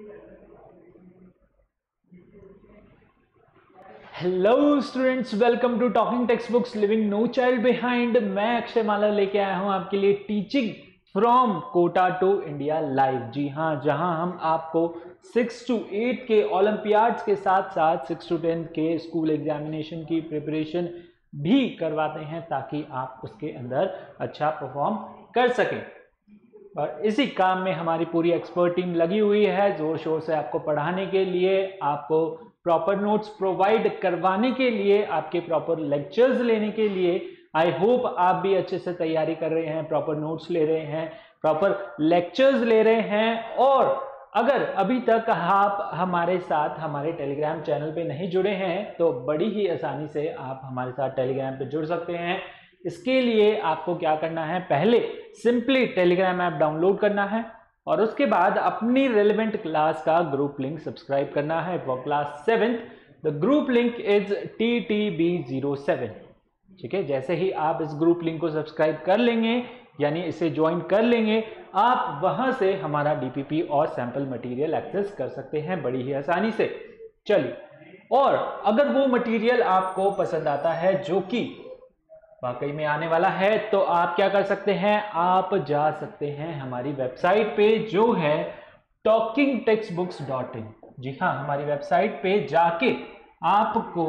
Hello students, welcome to talking text books living no child behind. मैं अक्षय माला लेके आया हूं आपके लिए teaching from Kota to India live. जी हाँ, जहां हम आपको 6 to 8 के ओलंपियाड्स के साथ साथ 6 to 10 के स्कूल एग्जामिनेशन की प्रिपरेशन भी करवाते हैं ताकि आप उसके अंदर अच्छा परफॉर्म कर सकें। और इसी काम में हमारी पूरी एक्सपर्ट टीम लगी हुई है जोर शोर से आपको पढ़ाने के लिए, आपको प्रॉपर नोट्स प्रोवाइड करवाने के लिए, आपके प्रॉपर लेक्चर्स लेने के लिए। आई होप आप भी अच्छे से तैयारी कर रहे हैं, प्रॉपर नोट्स ले रहे हैं, प्रॉपर लेक्चर्स ले रहे हैं। और अगर अभी तक आप हमारे साथ हमारे टेलीग्राम चैनल पे नहीं जुड़े हैं तो बड़ी ही आसानी से आप हमारे साथ टेलीग्राम पे जुड़ सकते हैं। इसके लिए आपको क्या करना है, पहले सिंपली टेलीग्राम ऐप डाउनलोड करना है और उसके बाद अपनी रेलेवेंट क्लास का ग्रुप लिंक सब्सक्राइब करना है for class 7th। The group link is TTB07। ठीक है, जैसे ही आप इस ग्रुप लिंक को सब्सक्राइब कर लेंगे यानी इसे ज्वाइन कर लेंगे, आप वहां से हमारा DPP और सैंपल मटेरियल एक्सेस कर सकते हैं बड़ी ही आसानी से। चलिए, और अगर वो मटेरियल आपको पसंद आता है जो कि वाकई में आने वाला है तो आप क्या कर सकते हैं, आप जा सकते हैं हमारी वेबसाइट पे जो है talkingtextbooks.in। जी हाँ, हमारी वेबसाइट पे जाके आपको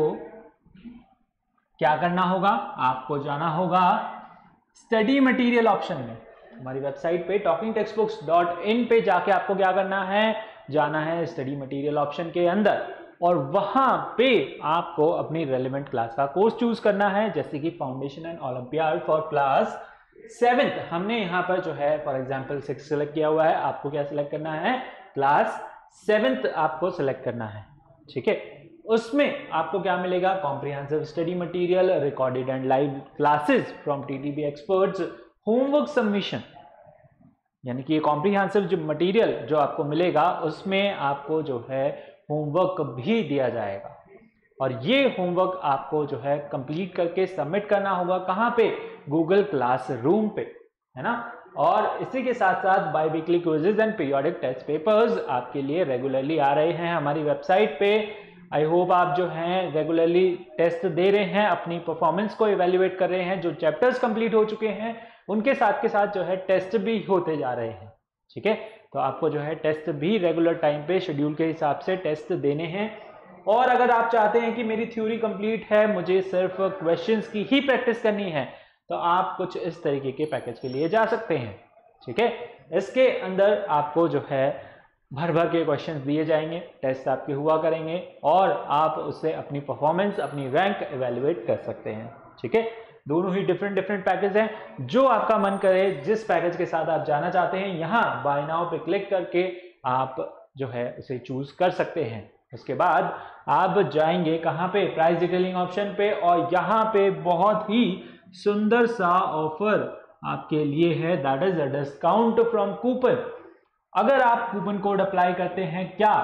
क्या करना होगा, आपको जाना होगा स्टडी मटेरियल ऑप्शन में। हमारी वेबसाइट पे talkingtextbooks.in पे जाके आपको क्या करना है, जाना है स्टडी मटेरियल ऑप्शन के अंदर और वहां पे आपको अपनी रेलेवेंट क्लास का कोर्स चूज करना है, जैसे कि foundation and olympiad for class 7th। हमने यहाँ पर जो है फॉर एग्जांपल 6 सेलेक्ट किया हुआ है, आपको क्या सिलेक्ट करना है, क्लास 7th आपको सिलेक्ट करना है। ठीक है, उसमें आपको क्या मिलेगा, comprehensive study material, recorded and live classes from TTB experts, homework submission. यानी कि ये कॉम्प्रिहेंसिव जो मटेरियल जो आपको मिलेगा उसमें आपको जो है होमवर्क भी दिया जाएगा और ये होमवर्क आपको जो है कंप्लीट करके सबमिट करना होगा कहां पे, गूगल क्लासरूम पे, है ना। और इसी के साथ साथ biweekly quizzes and periodic test papers आपके लिए रेगुलरली आ रहे हैं हमारी वेबसाइट पे। आई होप आप जो हैं रेगुलरली टेस्ट दे रहे हैं, अपनी परफॉर्मेंस को इवेल्युएट कर रहे हैं, जो चैप्टर्स कंप्लीट हो चुके हैं उनके साथ के साथ जो है टेस्ट भी होते जा रहे हैं। ठीक है, तो आपको जो है टेस्ट भी रेगुलर टाइम पे शेड्यूल के हिसाब से टेस्ट देने हैं। और अगर आप चाहते हैं कि मेरी थ्योरी कंप्लीट है, मुझे सिर्फ क्वेश्चंस की ही प्रैक्टिस करनी है, तो आप कुछ इस तरीके के पैकेज के लिए जा सकते हैं। ठीक है, इसके अंदर आपको जो है भर भर के क्वेश्चंस दिए जाएंगे, टेस्ट आपके हुआ करेंगे और आप उससे अपनी परफॉर्मेंस, अपनी रैंक इवेल्युएट कर सकते हैं। ठीक है, दोनों ही डिफरेंट पैकेज हैं, जो आपका मन करे, जिस पैकेज के साथ आप जाना चाहते हैं, यहाँ बाय नाउ पे क्लिक करके आप जो है उसे चूज कर सकते हैं। उसके बाद आप जाएंगे कहाँ पे, प्राइस डिटेलिंग ऑप्शन पे, और यहाँ पे बहुत ही सुंदर सा ऑफर आपके लिए है, that is a discount from coupon. अगर आप कूपन कोड अप्लाई करते हैं क्या,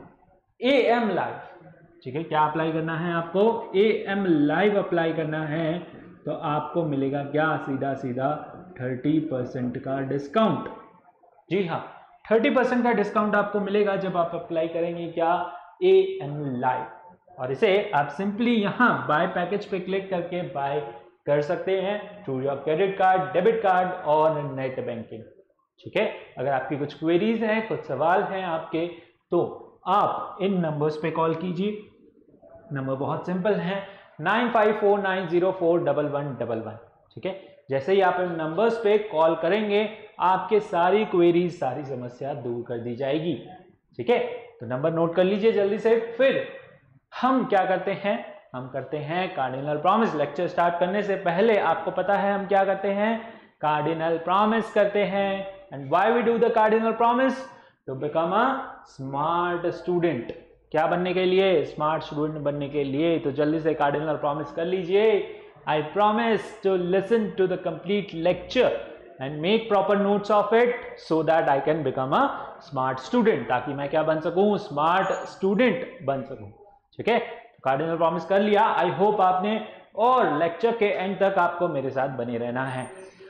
AM लाइव। ठीक है, क्या अप्लाई करना है आपको, AM लाइव अप्लाई करना है, तो आपको मिलेगा क्या, सीधा सीधा 30% का डिस्काउंट। जी हाँ, 30% का डिस्काउंट आपको मिलेगा जब आप अप्लाई करेंगे क्या, AM लाइव। और इसे आप सिंपली यहाँ बाय पैकेज पे क्लिक करके बाय कर सकते हैं through your credit card, debit card और नेट बैंकिंग। ठीक है, अगर आपकी कुछ क्वेरीज हैं, कुछ सवाल हैं आपके, तो आप इन नंबर्स पे कॉल कीजिए। नंबर बहुत सिंपल है, 9549041111। ठीक है, जैसे ही आप इन नंबर्स पे कॉल करेंगे आपके सारी क्वेरीज, सारी समस्या दूर कर दी जाएगी। ठीक है, तो नंबर नोट कर लीजिए जल्दी से। फिर हम क्या करते हैं, हम करते हैं कार्डिनल प्रॉमिस। लेक्चर स्टार्ट करने से पहले आपको पता है हम क्या करते हैं, कार्डिनल प्रॉमिस करते हैं। And why we do the cardinal promise, to become a smart student. क्या बनने के लिए, स्मार्ट स्टूडेंट बनने के लिए। तो जल्दी से कार्डिनल प्रॉमिस कर लीजिए, I promise to listen to the complete lecture and make proper notes of it so that I can become a smart student, ताकि मैं क्या बन सकूं, स्मार्ट स्टूडेंट बन सकूं। ठीक है, तो कार्डिनल प्रॉमिस कर लिया, आई होप आपने, और लेक्चर के एंड तक आपको मेरे साथ बने रहना है।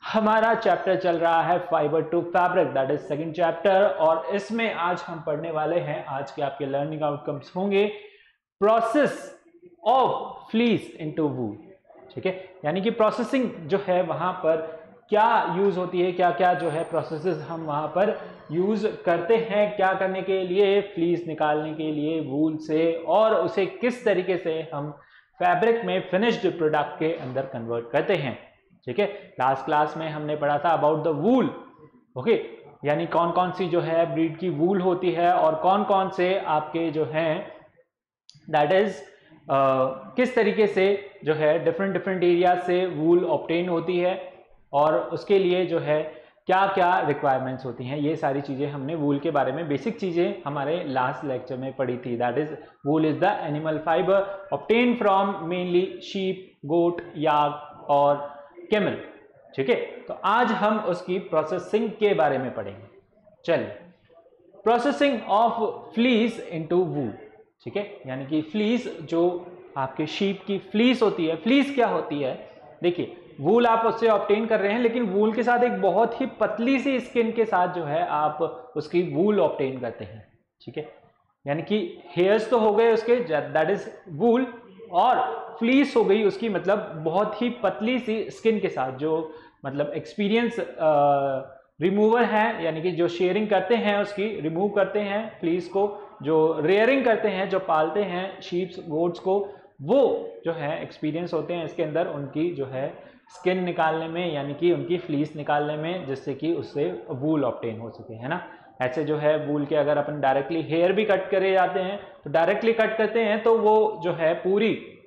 हमारा चैप्टर चल रहा है fibre to fabric, that is second chapter, और इसमें आज हम पढ़ने वाले हैं, आज के आपके लर्निंग आउटकम्स होंगे process of fleece into wool. ठीक है, यानी कि प्रोसेसिंग जो है वहां पर क्या यूज होती है, क्या क्या जो है प्रोसेसेस हम वहां पर यूज करते हैं, क्या करने के लिए, फ्लीस निकालने के लिए वूल से, और उसे किस तरीके से हम फैब्रिक में फिनिश्ड प्रोडक्ट के अंदर कन्वर्ट करते हैं। ठीक है, लास्ट क्लास में हमने पढ़ा था अबाउट द वूल। ओके, यानी कौन कौन सी जो है ब्रीड की वूल होती है और कौन कौन से आपके जो हैं दैट इज किस तरीके से जो है डिफरेंट डिफरेंट एरिया से वूल ऑब्टेन होती है और उसके लिए जो है क्या क्या रिक्वायरमेंट्स होती हैं। ये सारी चीज़ें हमने वूल के बारे में बेसिक चीज़ें हमारे लास्ट लेक्चर में पढ़ी थी। That is wool is the animal fibre obtain from mainly sheep, goat, yak और कैमल। ठीक है, तो आज हम उसकी प्रोसेसिंग के बारे में पढ़ेंगे। चलिए, processing of fleece into wool. ठीक है, यानी कि फ्लीस जो आपके शीप की फ्लीस होती है, फ्लीस क्या होती है, देखिए वूल आप उससे ऑब्टेन कर रहे हैं, लेकिन वूल के साथ एक बहुत ही पतली सी स्किन के साथ जो है आप उसकी वूल ऑब्टेन करते हैं। ठीक है, यानी कि हेयर्स तो हो गए उसके, दैट इज वूल, और फ्लीस हो गई उसकी, मतलब बहुत ही पतली सी स्किन के साथ, जो मतलब एक्सपीरियंस रिमूवर है, यानी कि जो शेयरिंग करते हैं उसकी रिमूव करते हैं फ्लीस को, जो रेयरिंग करते हैं, जो पालते हैं शीप्स गोट्स को, वो जो है एक्सपीरियंस होते हैं इसके अंदर उनकी जो है स्किन निकालने में, यानी कि उनकी फ्लीस निकालने में, जिससे कि उससे वूल ऑब्टेन हो सके, है ना। ऐसे जो है वूल के अगर अपन डायरेक्टली हेयर भी कट करे जाते हैं, तो डायरेक्टली कट करते हैं तो वो जो है पूरी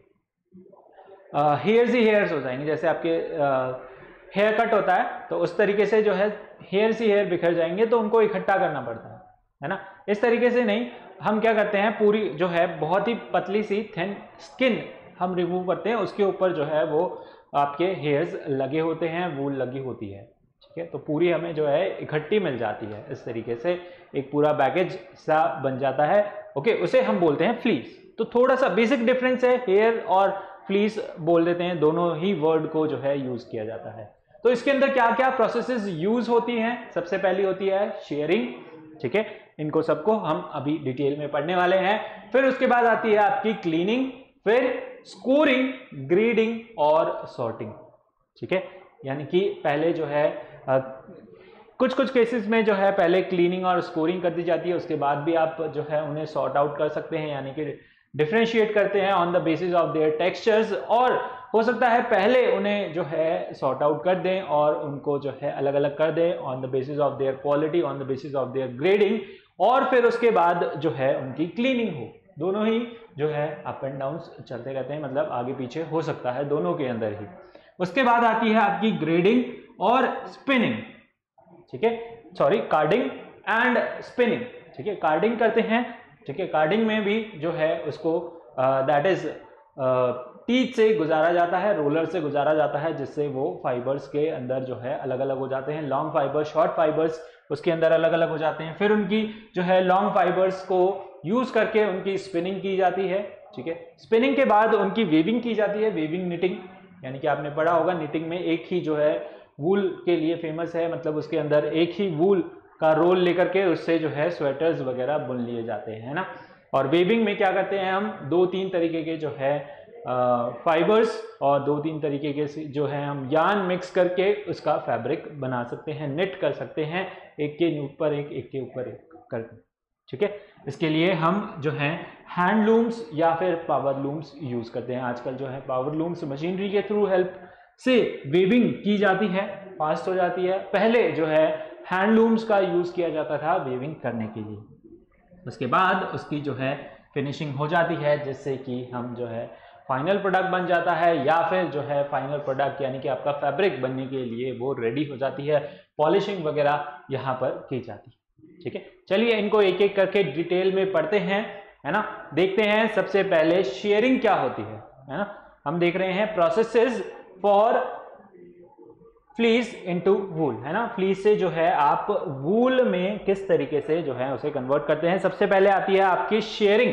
हेयर्स ही हेयर्स हो जाएंगे। जैसे आपके हेयर कट होता है तो उस तरीके से जो है हेयर्स ही हेयर बिखर जाएंगे, तो उनको इकट्ठा करना पड़ता है ना। इस तरीके से नहीं, हम क्या करते हैं पूरी जो है बहुत ही पतली सी थिन स्किन हम रिमूव करते हैं, उसके ऊपर जो है वो आपके हेयर्स लगे होते हैं, वूल लगी होती है। ठीक है, तो पूरी हमें जो है इकट्ठी मिल जाती है, इस तरीके से एक पूरा बैगेज सा बन जाता है। ओके, उसे हम बोलते हैं फ्लीस। तो थोड़ा सा बेसिक डिफरेंस है, हेयर और फ्लीस बोल देते हैं, दोनों ही वर्ड को जो है यूज किया जाता है। तो इसके अंदर क्या क्या प्रोसेसेस यूज होती हैं, सबसे पहली होती है शेयरिंग। ठीक है, इनको सबको हम अभी डिटेल में पढ़ने वाले हैं। फिर उसके बाद आती है आपकी क्लीनिंग, फिर स्कोरिंग, ग्रेडिंग और सॉर्टिंग। ठीक है, यानी कि पहले जो है कुछ कुछ केसेस में जो है पहले क्लीनिंग और स्कोरिंग कर दी जाती है, उसके बाद भी आप जो है उन्हें सॉर्ट आउट कर सकते हैं, यानी कि डिफरेंशिएट करते हैं on the basis of their textures, और हो सकता है पहले उन्हें जो है सॉर्ट आउट कर दें और उनको जो है अलग अलग कर दें on the basis of their quality, on the basis of their grading, और फिर उसके बाद जो है उनकी क्लीनिंग हो। दोनों ही जो है अप एंड डाउन चलते रहते हैं, मतलब आगे पीछे हो सकता है दोनों के अंदर ही। उसके बाद आती है आपकी ग्रेडिंग और स्पिनिंग। ठीक है, सॉरी, कार्डिंग एंड स्पिनिंग। ठीक है, कार्डिंग करते हैं। ठीक है, कार्डिंग में भी जो है उसको दैट इज टीथ से गुजारा जाता है, रोलर से गुजारा जाता है, जिससे वो फाइबर्स के अंदर जो है अलग अलग हो जाते हैं। लॉन्ग फाइबर्स, शॉर्ट फाइबर्स उसके अंदर अलग अलग हो जाते हैं। फिर उनकी जो है लॉन्ग फाइबर्स को यूज करके उनकी स्पिनिंग की जाती है। ठीक है, स्पिनिंग के बाद उनकी वेविंग की जाती है, वेविंग निटिंग, यानी कि आपने पढ़ा होगा निटिंग में एक ही जो है वूल के लिए फेमस है, मतलब उसके अंदर एक ही वूल का रोल लेकर के उससे जो है स्वेटर्स वगैरह बुन लिए जाते हैं ना। और वेविंग में क्या करते हैं हम, दो तीन तरीके के जो है फाइबर्स और दो तीन तरीके के जो है हम यार्न मिक्स करके उसका फैब्रिक बना सकते हैं, निट कर सकते हैं, एक के ऊपर एक के ऊपर एक करके। ठीक है, इसके लिए हम जो है हैंडलूम्स या फिर पावर लूम्स यूज करते हैं। आजकल जो है पावर लूम्स मशीनरी के थ्रू हेल्प से वेविंग की जाती है, फास्ट हो जाती है। पहले जो है हैंडलूम्स का यूज किया जाता था वेविंग करने के लिए। उसके बाद उसकी जो है फिनिशिंग हो जाती है, जिससे कि हम जो है फाइनल प्रोडक्ट बन जाता है, या फिर जो है फाइनल प्रोडक्ट यानी कि आपका फैब्रिक बनने के लिए वो रेडी हो जाती है, पॉलिशिंग वगैरह यहाँ पर की जाती है। ठीक है, चलिए इनको एक एक करके डिटेल में पढ़ते हैं, है ना। देखते हैं सबसे पहले शेयरिंग क्या होती है ना। हम देख रहे हैं processes for fleece into wool, है ना। फ्लीस से जो है आप वूल में किस तरीके से जो है उसे कन्वर्ट करते हैं। सबसे पहले आती है आपकी शेयरिंग,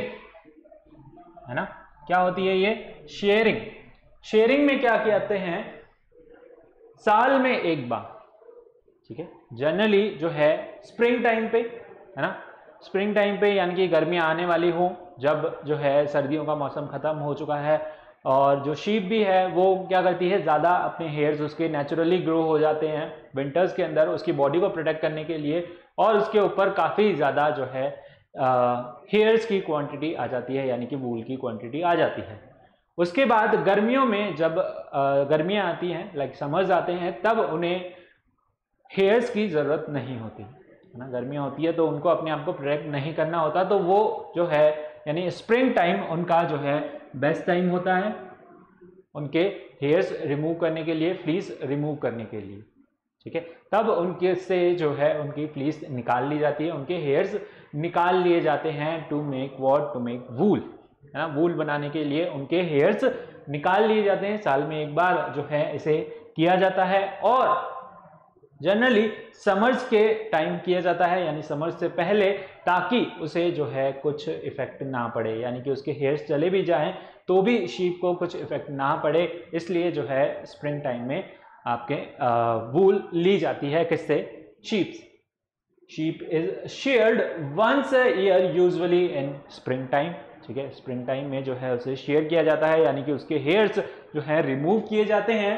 है ना। क्या होती है ये शेयरिंग? शेयरिंग में क्या कहते हैं, साल में एक बार, ठीक है, जनरली जो है स्प्रिंग टाइम पे, है ना, स्प्रिंग टाइम पे यानी कि गर्मियाँ आने वाली हो, जब जो है सर्दियों का मौसम ख़त्म हो चुका है और जो शीप भी है वो क्या करती है, ज़्यादा अपने हेयर्स उसके नेचुरली ग्रो हो जाते हैं विंटर्स के अंदर उसकी बॉडी को प्रोटेक्ट करने के लिए, और उसके ऊपर काफ़ी ज़्यादा जो है हेयर्स की क्वांटिटी आ जाती है, यानी कि वूल की क्वांटिटी आ जाती है। उसके बाद गर्मियों में जब गर्मियाँ आती हैं, लाइक समर्स आते हैं, तब उन्हें हेयर्स की ज़रूरत नहीं होती, है ना, गर्मियाँ होती है तो उनको अपने आप को प्रोटेक्ट नहीं करना होता, तो वो जो है यानी स्प्रिंग टाइम उनका जो है बेस्ट टाइम होता है उनके हेयर्स रिमूव करने के लिए, फ्लीस रिमूव करने के लिए, ठीक है। तब उनके से जो है उनकी फ्लीस निकाल ली जाती है, उनके हेयर्स निकाल लिए जाते हैं to make what, to make wool, है ना, वूल बनाने के लिए उनके हेयर्स निकाल लिए जाते हैं। साल में एक बार जो है इसे किया जाता है और जनरली समर्स के टाइम किया जाता है, यानी समर्स से पहले, ताकि उसे जो है कुछ इफेक्ट ना पड़े, यानी कि उसके हेयर्स चले भी जाएं तो भी शीप को कुछ इफेक्ट ना पड़े, इसलिए जो है स्प्रिंग टाइम में आपके वूल ली जाती है। किससे? Sheep. Sheep is sheared once a year usually in spring time, ठीक है, स्प्रिंग टाइम में जो है उसे शेयर किया जाता है, यानी कि उसके हेयर्स जो है रिमूव किए जाते हैं।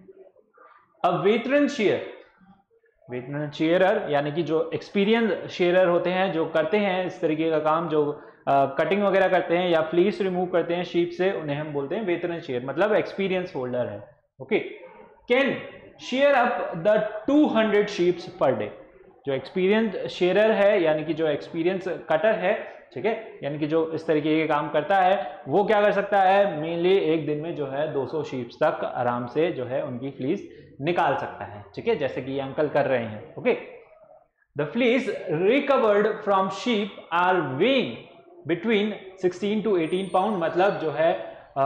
अब वेटरन शेयर, वेटरन शेयरर यानी कि जो एक्सपीरियंस शेयरर होते हैं, जो करते हैं इस तरीके का काम, जो कटिंग वगैरह करते हैं या फ्लीस रिमूव करते हैं शीप से, उन्हें हम बोलते हैं वेटरन शेयर, मतलब एक्सपीरियंस होल्डर है। Okay, can shear up the 200 sheeps per day. जो एक्सपीरियंस शेयरर है यानी कि जो एक्सपीरियंस कटर है, ठीक है, यानी कि जो इस तरीके के काम करता है, वो क्या कर सकता है, मेनली एक दिन में जो है 200 शीप्स तक आराम से जो है उनकी फ्लीस निकाल सकता है, ठीक है, जैसे कि ये अंकल कर रहे हैं। Okay, the fleece recovered from sheep are weighing between 16 to 18 pound, मतलब जो है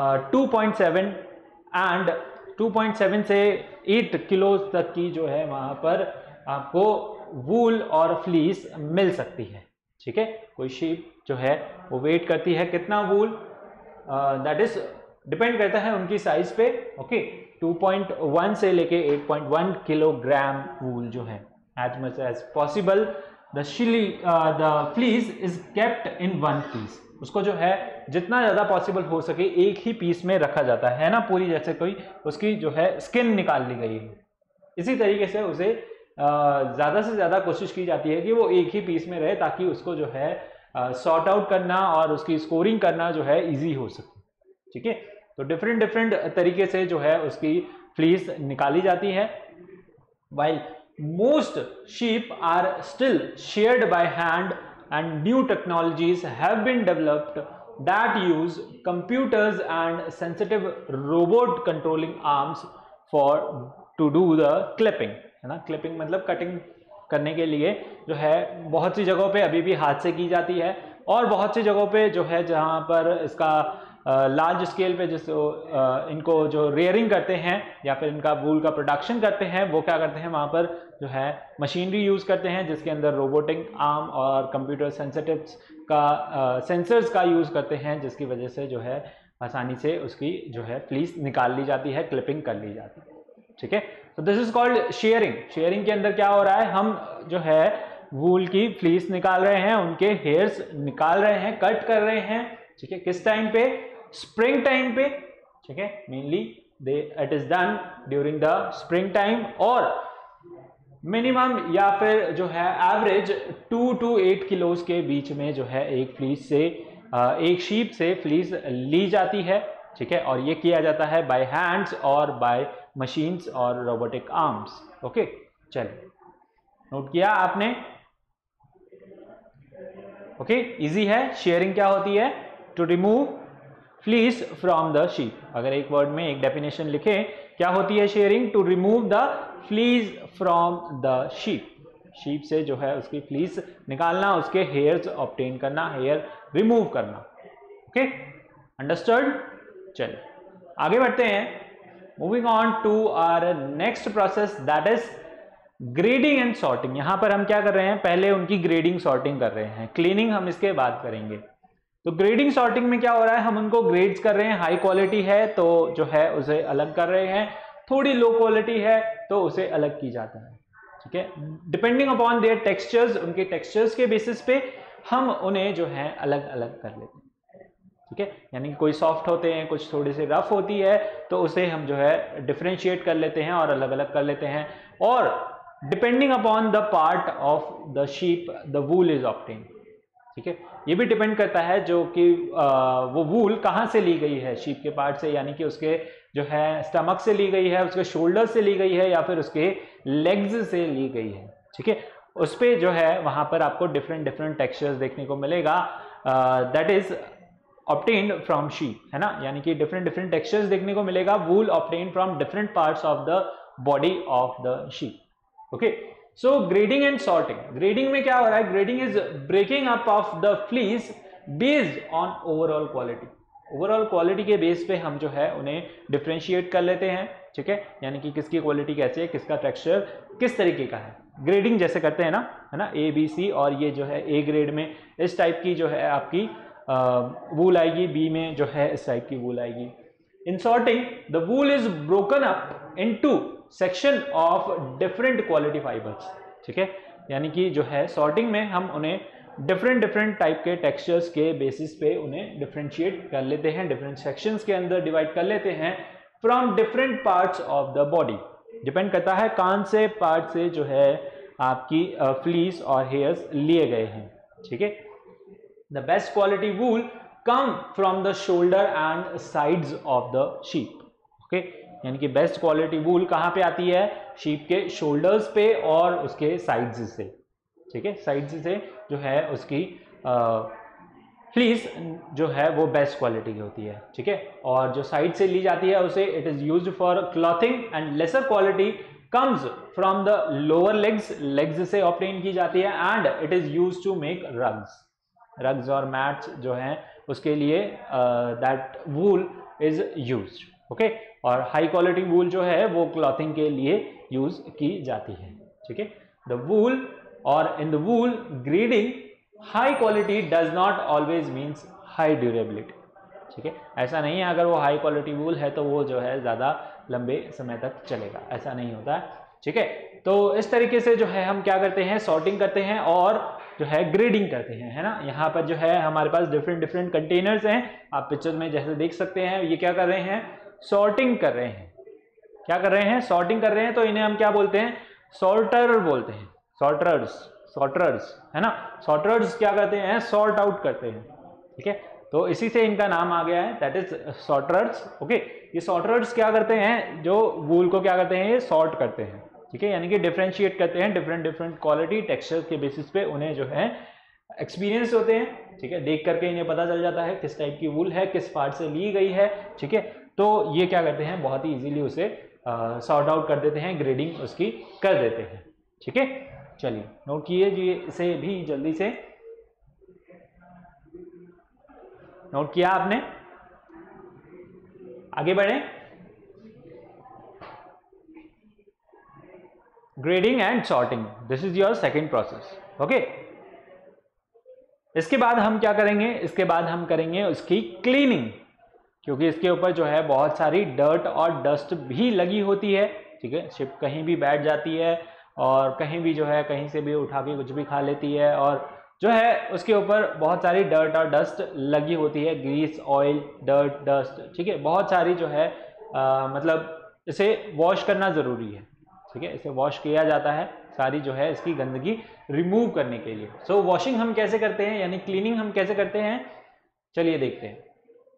2.7 एंड 2.7 से 8 किलो तक की जो है वहां पर आपको वूल और फ्लीस मिल सकती है, ठीक है। कोई शीप जो है वो वेट करती है कितना वूल, दैट इज डिपेंड करता है उनकी साइज पे। ओके, 2.1 से लेके 8.1 किलोग्राम वूल जो है, as much as possible the fleece is kept in one piece, उसको जो है जितना ज्यादा पॉसिबल हो सके एक ही पीस में रखा जाता है ना, पूरी जैसे कोई उसकी जो है स्किन निकाल ली गई है, इसी तरीके से उसे ज़्यादा से ज़्यादा कोशिश की जाती है कि वो एक ही पीस में रहे, ताकि उसको जो है सॉर्ट आउट करना और उसकी स्कोरिंग करना जो है इजी हो सके, ठीक है। तो डिफरेंट तरीके से जो है उसकी फ्लीस निकाली जाती है। While most sheep are still sheared by hand and new technologies have been developed that use computers and sensitive robot controlling arms for to do the clipping, है ना, क्लिपिंग मतलब कटिंग करने के लिए जो है बहुत सी जगहों पे अभी भी हाथ से की जाती है, और बहुत सी जगहों पे जो है जहाँ पर इसका लार्ज स्केल पे जिस इनको जो रेयरिंग करते हैं या फिर इनका वूल का प्रोडक्शन करते हैं, वो क्या करते हैं वहाँ पर जो है मशीनरी यूज़ करते हैं, जिसके अंदर रोबोटिक आर्म और कंप्यूटर सेंसिटिव्स का सेंसर्स का यूज़ करते हैं, जिसकी वजह से जो है आसानी से उसकी जो है फ्लीस निकाल ली जाती है, क्लिपिंग कर ली जाती है, ठीक है। तो this is called shearing. Shearing के अंदर क्या हो रहा है, हम जो है वूल की फ्लीस निकाल रहे हैं, उनके हेयर्स निकाल रहे हैं, कट कर रहे हैं, ठीक है, किस टाइम पे, स्प्रिंग टाइम पे, ठीक है, mainly it is done during the spring time, और मिनिमम या फिर जो है एवरेज 2 to 8 किलोज के बीच में जो है एक फ्लीस से एक शीप से फ्लीस ली जाती है, ठीक है, और ये किया जाता है बाय हैंड्स और बाय मशीन्स और रोबोटिक आर्म्स। ओके, चलिए, नोट किया आपने? ओके, इजी है। शेयरिंग क्या होती है, to remove fleece from the sheep. अगर एक वर्ड में एक डेफिनेशन लिखे, क्या होती है shearing, to remove the fleece from the sheep, sheep से जो है उसकी फ्लीस निकालना, उसके हेयर्स ऑब्टेन करना, हेयर रिमूव करना। Okay, understood? चलिए आगे बढ़ते हैं। Moving on to our next process, that is grading and sorting. यहां पर हम क्या कर रहे हैं, पहले उनकी ग्रेडिंग सॉर्टिंग कर रहे हैं, क्लीनिंग हम इसके बाद करेंगे। तो ग्रेडिंग सॉर्टिंग में क्या हो रहा है, हम उनको ग्रेड्स कर रहे हैं, हाई क्वालिटी है तो जो है उसे अलग कर रहे हैं, थोड़ी लो क्वालिटी है तो उसे अलग की जाता है, ठीक है। डिपेंडिंग अपॉन देयर टेक्सचर्स, उनके टेक्सचर्स के बेसिस पे हम उन्हें जो है अलग अलग कर लेते हैं, ठीक है। यानी कोई सॉफ्ट होते हैं, कुछ थोड़ी सी रफ होती है, तो उसे हम जो है डिफरेंशिएट कर लेते हैं और अलग अलग कर लेते हैं। और depending upon the part of the sheep the wool is obtained, ठीक है। ये भी डिपेंड करता है जो कि वो वूल कहाँ से ली गई है, शीप के पार्ट से, यानी कि उसके जो है स्टमक से ली गई है, उसके शोल्डर से ली गई है, या फिर उसके लेग्स से ली गई है, ठीक है। उस पर जो है वहां पर आपको डिफरेंट डिफरेंट टेक्सचर्स देखने को मिलेगा, that is obtained from sheep, है ना। यानी कि डिफरेंट डिफरेंट टेक्सचर्स देखने को मिलेगा, wool obtained from different parts of the body of the sheep, okay. So grading and sorting, grading में क्या हो रहा है, grading is breaking up of the fleece based on overall quality. Overall quality के base पे हम जो है उन्हें डिफरेंशिएट कर लेते हैं, ठीक है। यानी कि किसकी क्वालिटी कैसे है, किसका टेक्सचर किस तरीके का है, ग्रेडिंग जैसे करते हैं ना, है ना, ए बी सी, और ये जो है ए ग्रेड में इस टाइप की जो है आपकी वूल आएगी, बी में जो है इस टाइप की वूल आएगी। In sorting the wool is broken up into section of different quality fibres, ठीक है। यानी कि जो है सॉर्टिंग में हम उन्हें डिफरेंट डिफरेंट टाइप के टेक्सचर्स के बेसिस पे उन्हें डिफरेंशिएट कर लेते हैं, डिफरेंट सेक्शंस के अंदर डिवाइड कर लेते हैं from different parts of the body. Depend करता है कौन से पार्ट से जो है आपकी फ्लीस और हेयर्स लिए गए हैं, ठीक है। The best quality wool come from the shoulder and sides of the sheep, okay. यानी कि बेस्ट क्वालिटी वूल कहाँ पे आती है, शीप के शोल्डर्स पे और उसके साइड्स से, ठीक है। साइड्स से जो है उसकी फ्लीस जो है वो बेस्ट क्वालिटी की होती है, ठीक है। और जो साइड से ली जाती है उसे it is used for clothing and lesser quality comes from the lower legs, legs से ऑब्टेन की जाती है, and it is used to make rugs, rugs और मैट्स जो हैं उसके लिए that wool is used, okay. और हाई क्वालिटी वूल जो है वो क्लॉथिंग के लिए यूज की जाती है, ठीक है। The wool or in the wool grading high quality does not always means high durability, ठीक है। ऐसा नहीं है अगर वो हाई क्वालिटी वूल है तो वो जो है ज़्यादा लंबे समय तक चलेगा, ऐसा नहीं होता है, ठीक है। तो इस तरीके से जो है हम क्या करते हैं, सॉर्टिंग करते हैं और जो है ग्रेडिंग करते हैं, है ना। यहाँ पर जो है हमारे पास डिफरेंट डिफरेंट कंटेनर्स हैं, आप पिक्चर में जैसे देख सकते हैं। ये क्या कर रहे हैं, सॉर्टिंग कर रहे हैं, क्या कर रहे हैं, सॉर्टिंग कर रहे हैं। तो इन्हें हम क्या बोलते हैं, सॉर्टर बोलते हैं, सॉर्टर्स, सॉर्टर्स, है ना। सॉर्टर्स क्या करते हैं, सॉर्ट आउट करते हैं, ठीक है। तो इसी से इनका नाम आ गया है, दैट इज सॉर्टर्स, ओके। ये सॉर्टर्स क्या करते हैं, जो वूल को क्या करते हैं, ये सॉर्ट करते हैं, ठीक है। यानी कि डिफरेंशिएट करते हैं डिफरेंट डिफरेंट क्वालिटी टेक्सचर के बेसिस पे, उन्हें जो है एक्सपीरियंस होते हैं, ठीक है। देख करके इन्हें पता चल जाता है किस टाइप की वूल है, किस पार्ट से ली गई है, ठीक है। तो ये क्या करते हैं, बहुत ही इजीली उसे सॉर्ट आउट कर देते हैं, ग्रेडिंग उसकी कर देते हैं, ठीक है। चलिए नोट कीजिए इसे भी जल्दी से, नोट किया आपने, आगे बढ़े। Grading and sorting, this is your second process, okay. इसके बाद हम क्या करेंगे, इसके बाद हम करेंगे उसकी क्लीनिंग, क्योंकि इसके ऊपर जो है बहुत सारी डर्ट और डस्ट भी लगी होती है, ठीक है। शिप कहीं भी बैठ जाती है और कहीं भी जो है कहीं से भी उठा के कुछ भी खा लेती है, और जो है उसके ऊपर बहुत सारी डर्ट और डस्ट लगी होती है, ग्रीस, ऑयल, डर्ट, डस्ट, ठीक है। बहुत सारी जो है मतलब इसे वॉश करना ज़रूरी है, ठीक है। इसे वॉश किया जाता है सारी जो है इसकी गंदगी रिमूव करने के लिए। सो वॉशिंग हम कैसे करते हैं, यानी क्लीनिंग हम कैसे करते हैं, चलिए देखते हैं।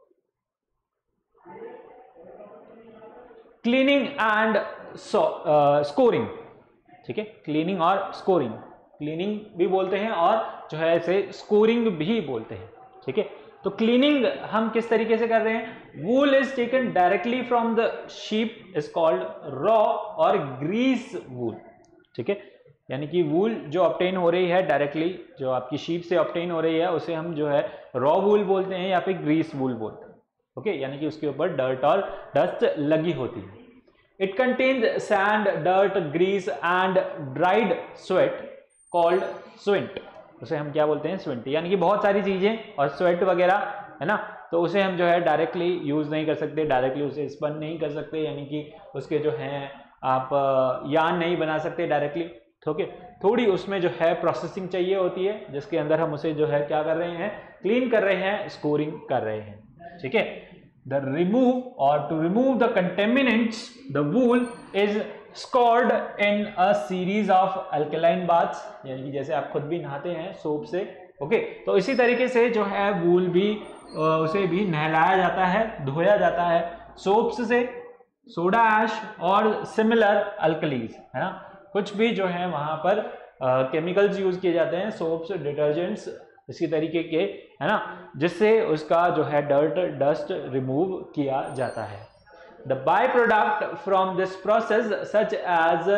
क्लीनिंग एंड स्कोरिंग, ठीक है। क्लीनिंग और स्कोरिंग, क्लीनिंग भी बोलते हैं और जो है इसे स्कोरिंग भी बोलते हैं, ठीक है। तो क्लीनिंग हम किस तरीके से कर रहे हैं, wool is taken directly from the sheep is called raw or grease wool, ठीक है। यानी कि वूल जो ऑब्टेन हो रही है डायरेक्टली, जो आपकी शीप से ऑब्टेन हो रही है, उसे हम जो है रॉ वूल बोलते हैं या फिर ग्रीस वूल बोलते हैं, ओके। यानी कि उसके ऊपर डर्ट और डस्ट लगी होती है। It contains sand, dirt, grease and dried sweat called suint, उसे हम क्या बोलते हैं, स्विंट। यानी कि बहुत सारी चीजें और स्वेट वगैरह, है ना। तो उसे हम जो है डायरेक्टली यूज नहीं कर सकते, डायरेक्टली उसे स्पन नहीं कर सकते, यानी कि उसके जो हैं आप यार्न नहीं बना सकते डायरेक्टली। ओके, थोड़ी उसमें जो है प्रोसेसिंग चाहिए होती है, जिसके अंदर हम उसे जो है क्या कर रहे हैं, क्लीन कर रहे हैं, स्कोरिंग कर रहे हैं। ठीक है, the remove or to remove the contaminants the wool is scoured in a series of alkaline baths, यानी कि जैसे आप खुद भी नहाते हैं सोप से। ओके, तो इसी तरीके से जो है वूल भी उसे भी नहलाया जाता है, धोया जाता है सोप्स से, सोडा ऐश और सिमिलर अल्कलीज, है ना। कुछ भी जो है वहां पर केमिकल्स यूज किए जाते हैं, सोप्स, डिटर्जेंट्स, इसी तरीके के, है ना, जिससे उसका जो है डस्ट रिमूव किया जाता है। The by product from this process such as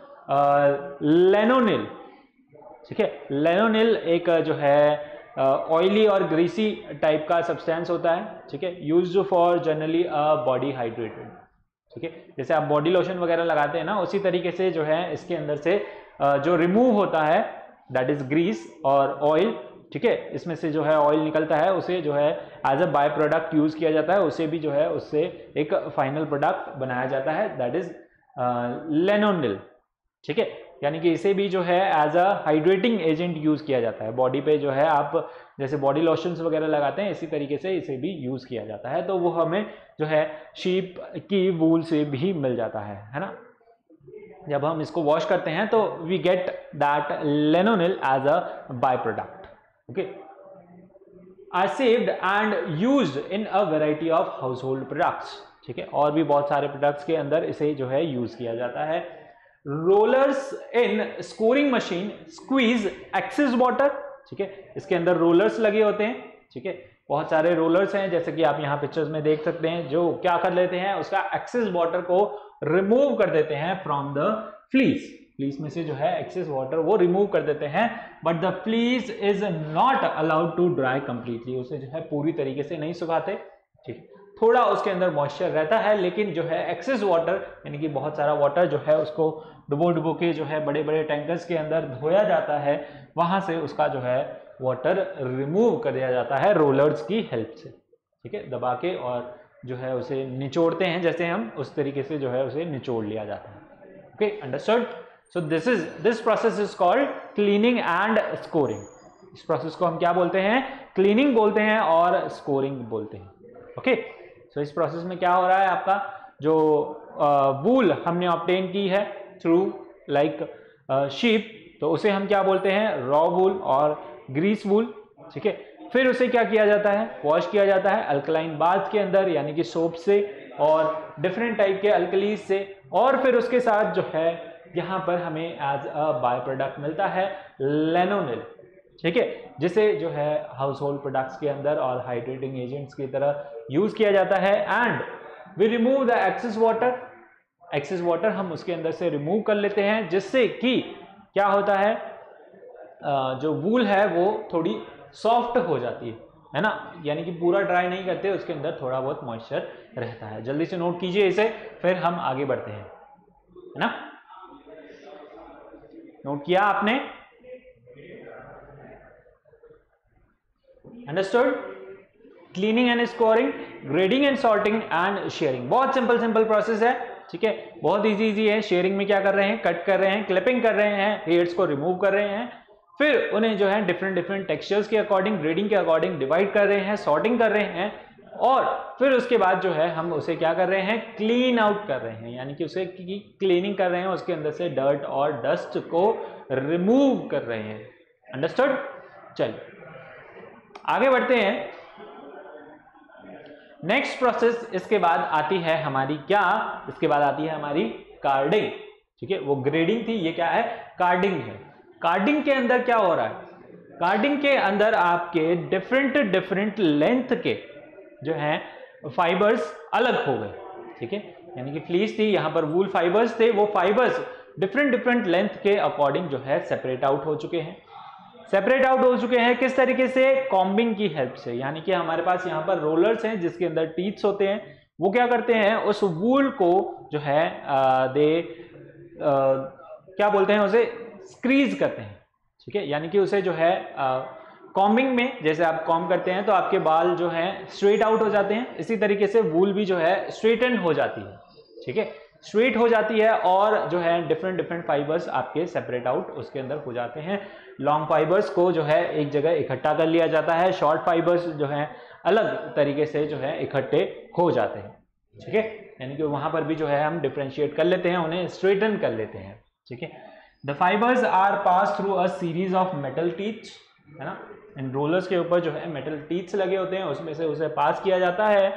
lanolin, ठीक है, लेनोनिल एक जो है ऑयली और ग्रीसी टाइप का सब्सटेंस होता है। ठीक है, used for generally body hydrated. ठीक है, जैसे आप बॉडी लोशन वगैरह लगाते हैं ना, उसी तरीके से जो है इसके अंदर से जो रिमूव होता है दैट इज ग्रीस और ऑयल। ठीक है, इसमें से जो है ऑयल निकलता है, उसे जो है as a by product use किया जाता है, उसे भी जो है उससे एक फाइनल प्रोडक्ट बनाया जाता है दैट इज लेनोनिल। ठीक है, यानी कि इसे भी जो है as a hydrating agent use किया जाता है बॉडी पे, जो है आप जैसे बॉडी लोशंस वगैरह लगाते हैं, इसी तरीके से इसे भी यूज किया जाता है। तो वो हमें जो है शीप की वूल से भी मिल जाता है ना। जब हम इसको वॉश करते हैं तो we get that lanolin as a by product. Okay, are saved and used in a variety of household products. ठीक है, और भी बहुत सारे प्रोडक्ट्स के अंदर इसे जो है यूज किया जाता है। Rollers in scouring machine squeeze excess water. ठीक है, इसके अंदर रोलर्स लगे होते हैं। ठीक है, बहुत सारे रोलर्स हैं, जैसे कि आप यहाँ पिक्चर्स में देख सकते हैं, जो क्या कर लेते हैं, उसका एक्सेस वाटर को रिमूव कर देते हैं फ्रॉम द फ्लीस। फ्लीस में से जो है एक्सेस वाटर वो रिमूव कर देते हैं, but the fleece is not allowed to dry completely. उसे जो है पूरी तरीके से नहीं सुखाते। ठीक, थोड़ा उसके अंदर मॉइस्चर रहता है, लेकिन जो है एक्सेस वाटर यानी कि बहुत सारा वाटर जो है उसको डुबो के जो है बड़े बड़े टैंकर्स के अंदर धोया जाता है, वहां से उसका जो है वाटर रिमूव कर दिया जाता है रोलर्स की हेल्प से। ठीक है, दबा के और जो है उसे निचोड़ते हैं, जैसे हम उस तरीके से जो है उसे निचोड़ लिया जाता है। Okay, understood. So this process is called cleaning and scouring. इस प्रोसेस को हम क्या बोलते हैं, क्लीनिंग बोलते हैं और स्कोरिंग बोलते हैं। ओके, सो इस प्रोसेस में क्या हो रहा है, आपका जो वूल हमने ऑब्टेन की है थ्रू लाइक शीप, तो उसे हम क्या बोलते हैं, रॉ वूल और ग्रीस वूल। ठीक है, फिर उसे क्या किया जाता है, वॉश किया जाता है अल्कलाइन बाथ के अंदर, यानी कि सोप से और डिफरेंट टाइप के अल्कलीज से, और फिर उसके साथ जो है यहाँ पर हमें एज अ बाय प्रोडक्ट मिलता है लेनोनिल। ठीक है, जिसे जो है हाउस होल्ड प्रोडक्ट्स के अंदर और हाइड्रेटिंग एजेंट्स की तरह यूज किया जाता है। And we remove the excess water. Excess water हम उसके अंदर से रिमूव कर लेते हैं, जिससे कि क्या होता है, जो वूल है वो थोड़ी सॉफ्ट हो जाती है ना, यानी कि पूरा ड्राई नहीं करते, उसके अंदर थोड़ा बहुत मॉइस्चर रहता है। जल्दी से नोट कीजिए इसे, फिर हम आगे बढ़ते हैं, है ना। नोट किया आपने, understood. Cleaning and scouring, grading and sorting and shearing, बहुत सिंपल प्रोसेस है। ठीक है, बहुत इजी है। शेयरिंग में क्या कर रहे हैं, कट कर रहे हैं, क्लिपिंग कर रहे हैं, हेयर्स को रिमूव कर रहे हैं, फिर उन्हें जो है डिफरेंट टेक्सचर्स के अकॉर्डिंग, ग्रेडिंग के अकॉर्डिंग डिवाइड कर रहे हैं, सॉर्टिंग कर रहे हैं, और फिर उसके बाद जो है हम उसे क्या कर रहे हैं, क्लीन आउट कर रहे हैं, यानी कि उसे क्लीनिंग कर रहे हैं, उसके अंदर से डर्ट और डस्ट को रिमूव कर रहे हैं। अंडरस्टूड। चलिए आगे बढ़ते हैं। नेक्स्ट प्रोसेस इसके बाद आती है हमारी क्या, इसके बाद आती है हमारी कार्डिंग। ठीक है, वो ग्रेडिंग थी, ये क्या है, कार्डिंग है। कार्डिंग के अंदर क्या हो रहा है, कार्डिंग के अंदर आपके डिफरेंट लेंथ के जो हैं फाइबर्स अलग हो गए। ठीक है, यानी कि फ्लीस थी, यहां पर वूल फाइबर्स थे, वो फाइबर्स डिफरेंट लेंथ के अकॉर्डिंग जो है सेपरेट आउट हो चुके हैं। सेपरेट आउट हो चुके हैं किस तरीके से, कॉम्बिंग की हेल्प से, यानी कि हमारे पास यहाँ पर रोलर्स हैं जिसके अंदर टीथ्स होते हैं, वो क्या करते हैं, उस वूल को जो है क्या बोलते हैं, उसे स्क्रीज करते हैं। ठीक है, यानी कि उसे जो है कॉम्बिंग में, जैसे आप कॉम्ब करते हैं तो आपके बाल जो हैं स्ट्रेट आउट हो जाते हैं, इसी तरीके से वूल भी जो है स्ट्रेटन हो जाती है। ठीक है, स्ट्रेट हो जाती है और जो है डिफरेंट डिफरेंट फाइबर्स आपके सेपरेट आउट उसके अंदर हो जाते हैं। लॉन्ग फाइबर्स को जो है एक जगह इकट्ठा कर लिया जाता है, शॉर्ट फाइबर्स जो है अलग तरीके से जो है इकट्ठे हो जाते हैं। ठीक है, यानी कि वहां पर भी जो है हम डिफरेंशिएट कर लेते हैं, उन्हें स्ट्रेटन कर लेते हैं। ठीक है, the fibres are pass through a series of metal teeth, है ना, इन रोलर्स के ऊपर जो है मेटल टीथ्स लगे होते हैं, उसमें से उसे पास किया जाता है,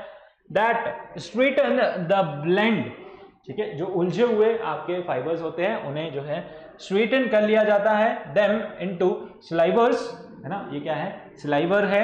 दैट स्ट्रेटन द ब्लेंड। ठीक है, जो उलझे हुए आपके फाइबर्स होते हैं उन्हें जो है स्ट्रेटन कर लिया जाता है, देम इनटू स्लाइवर्स, है ना, ये क्या है, स्लाइवर है।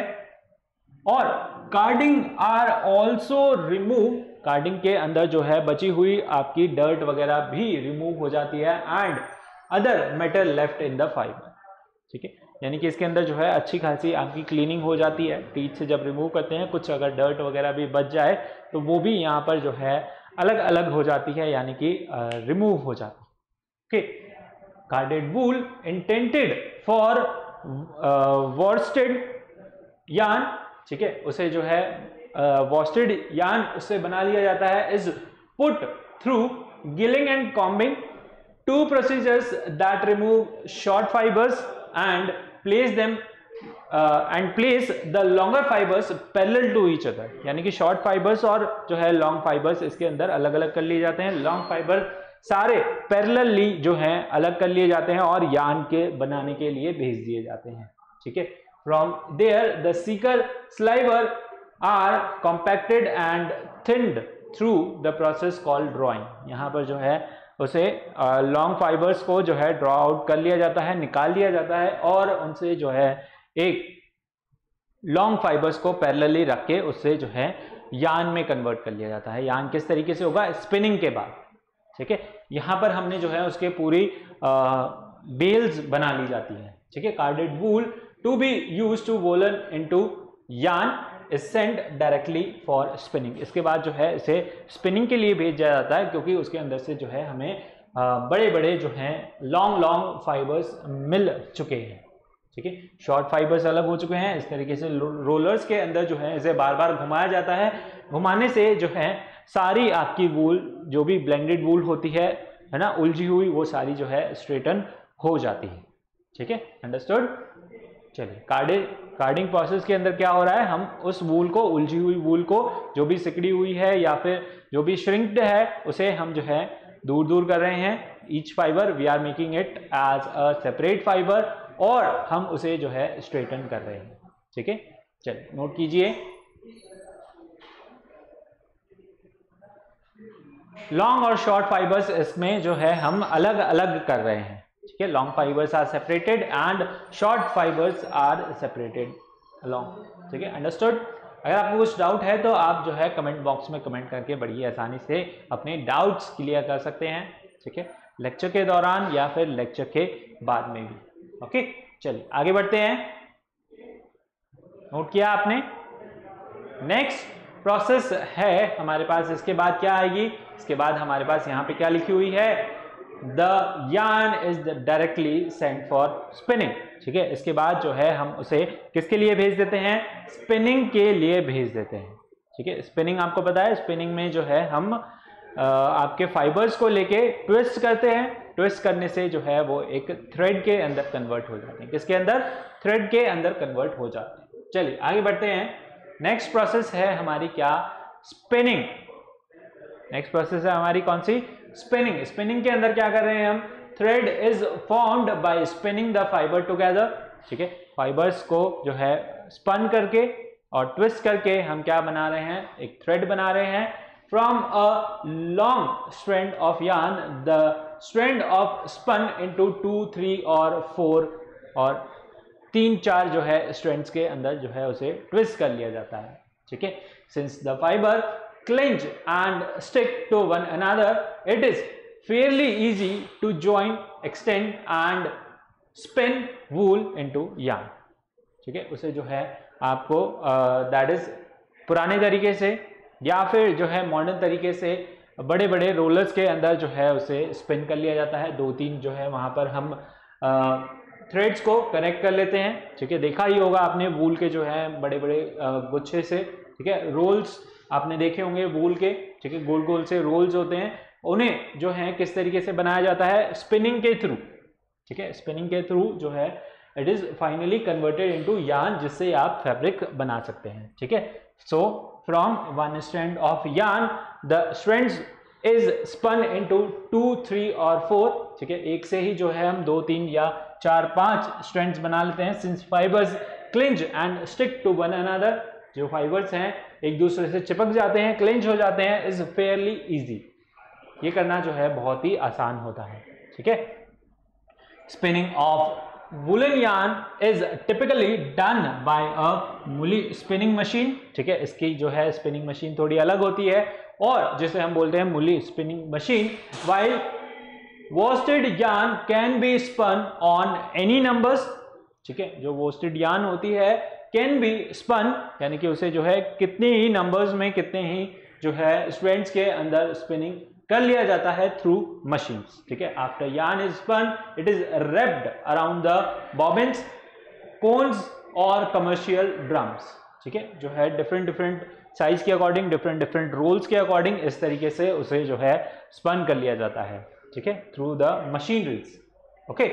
और carding are also remove, carding के अंदर जो है बची हुई आपकी डर्ट वगैरह भी रिमूव हो जाती है, and other metal left in the fibre. ठीक है, यानी कि इसके अंदर जो है अच्छी खासी आपकी क्लीनिंग हो जाती है। टीथ से जब रिमूव करते हैं, कुछ अगर डर्ट वगैरह भी बच जाए तो वो भी यहाँ पर जो है अलग अलग हो जाती है, यानी कि रिमूव हो जाती है। Okay, carded wool intended for worsted yarn, ठीक है, उसे जो है वॉर्स्टेड यार्न उससे बना लिया जाता है, is put through gilling and combing, two procedures that remove short fibres and place them and place the longer fibres parallel to each other. यानी कि शॉर्ट फाइबर्स और जो है लॉन्ग फाइबर्स इसके अंदर अलग अलग कर लिए जाते हैं, लॉन्ग फाइबर सारे पैरेलली जो हैं अलग कर लिए जाते हैं और यार्न के बनाने के लिए भेज दिए जाते हैं। ठीक है, from there the thicker sliver are compacted and thinned through the process called drawing. यहाँ पर जो है उसे लॉन्ग फाइबर्स को जो है ड्रॉ आउट कर लिया जाता है, निकाल लिया जाता है, और उनसे जो है एक लॉन्ग फाइबर्स को पैरेलली रख के उससे जो है यार्न में कन्वर्ट कर लिया जाता है। यार्न किस तरीके से होगा, स्पिनिंग के बाद। ठीक है, यहाँ पर हमने जो है उसके पूरी बेल्स बना ली जाती है। ठीक है, carded wool to be use to woollen into yarn is sent directly for spinning. इसके बाद जो है इसे स्पिनिंग के लिए भेजा जाता है, क्योंकि उसके अंदर से जो है हमें बड़े बड़े जो हैं लॉन्ग फाइबर्स मिल चुके हैं। ठीक है, शॉर्ट फाइबर्स अलग हो चुके हैं। इस तरीके से रोलर्स के अंदर जो है इसे बार बार घुमाया जाता है, घुमाने से जो है सारी आपकी वूल जो भी ब्लेंडेड वूल होती है ना, उलझी हुई, वो सारी जो है स्ट्रेटन हो जाती है। ठीक है, अंडरस्टूड। चलिए, कार्डिंग प्रोसेस के अंदर क्या हो रहा है, हम उस वूल को, उलझी हुई वूल को, जो भी सिकड़ी हुई है या फिर जो भी श्रिंक्ड है, उसे हम जो है दूर दूर कर रहे हैं। Each fibre we are making it as a separate fibre, और हम उसे जो है स्ट्रेटन कर रहे हैं। ठीक है, चलिए नोट कीजिए, लॉन्ग और शॉर्ट फाइबर्स इसमें जो है हम अलग अलग कर रहे हैं। ठीक है, long fibres are separated and short fibres are separated along. ठीक है, अंडरस्टूड। अगर आपको कुछ डाउट है तो आप जो है कमेंट बॉक्स में कमेंट करके बड़ी आसानी से अपने डाउट्स क्लियर कर सकते हैं। ठीक है, लेक्चर के दौरान या फिर लेक्चर के बाद में भी। ओके, चलिए आगे बढ़ते हैं। नोट किया आपने। नेक्स्ट प्रोसेस है हमारे पास, इसके बाद क्या आएगी, इसके बाद हमारे पास यहाँ पे क्या लिखी हुई है, the yarn is directly sent for spinning. ठीक है, इसके बाद जो है हम उसे किसके लिए भेज देते हैं, स्पिनिंग के लिए भेज देते हैं। ठीक है, स्पिनिंग आपको पता है, स्पिनिंग में जो है हम आपके फाइबर्स को लेके ट्विस्ट करते हैं। ट्विस्ट करने से जो है वो एक थ्रेड के अंदर कन्वर्ट हो जाते हैं। किसके अंदर, थ्रेड के अंदर कन्वर्ट हो जाते हैं। चलिए आगे बढ़ते हैं। नेक्स्ट प्रोसेस है हमारी क्या, स्पिनिंग। नेक्स्ट प्रोसेस है हमारी कौन सी, स्पिनिंग। स्पिनिंग के अंदर क्या कर रहे हैं हम, thread is formed by spinning the fibre together. ठीक है, फाइबर्स को जो है स्पन करके और ट्विस्ट करके हम क्या बना रहे हैं, एक थ्रेड बना रहे हैं। From a long strand of yarn the strand of spun into 2, 3 और 4 और 3-4 जो है स्ट्रैंड्स के अंदर जो है उसे ट्विस्ट कर लिया जाता है। ठीक है, since the fibre clinch and stick to one another it is fairly easy to join, extend and spin wool into yarn. ठीक है, उसे जो है आपको दैट इज पुराने तरीके से या फिर जो है मॉडर्न तरीके से बड़े बड़े रोलर्स के अंदर जो है उसे स्पिन कर लिया जाता है। 2-3 जो है वहां पर हम थ्रेड्स को कनेक्ट कर लेते हैं। ठीक है, देखा ही होगा आपने वूल के जो है बड़े बड़े गुच्छे से, ठीक है, रोल्स आपने देखे होंगे वूल के। ठीक है, गोल गोल से रोल्स होते हैं, उन्हें जो है किस तरीके से बनाया जाता है, स्पिनिंग के थ्रू, ठीक है, स्पिनिंग के थ्रू जो है it is finally converted into yarn, जिससे आप फैब्रिक बना सकते हैं, ठीक है। So from one strand of yarn the strands is spun into 2, 3 और 4, ठीक है, एक से ही जो है हम 2, 3 या 4, 5 स्ट्रैंड्स बना लेते हैं। Since fibres cling and stick to one another, जो फाइबर्स हैं एक दूसरे से चिपक जाते हैं, क्लिंज हो जाते हैं, इज फेयरली इजी, ये करना जो है बहुत ही आसान होता है, ठीक है। Spinning of woollen yarn is typically done by a mule spinning machine, ठीक है, इसकी जो है स्पिनिंग मशीन थोड़ी अलग होती है और जिसे हम बोलते हैं mule spinning machine. While worsted yarn can be spun on any numbers, ठीक है, जो वोस्टेड यार्न होती है कैन बी स्पन, यानी कि उसे जो है कितने ही नंबर्स में, कितने ही जो है स्ट्रैंड्स के अंदर स्पिनिंग कर लिया जाता है थ्रू मशीन्स, ठीक है। After yarn is spun it is wrapped around the bobbins, cones और कमर्शियल ड्रम्स, ठीक है, जो है डिफरेंट साइज के अकॉर्डिंग, डिफरेंट रोल्स के अकॉर्डिंग इस तरीके से उसे जो है स्पन कर लिया जाता है, ठीक है, थ्रू द मशीनरीज, ओके।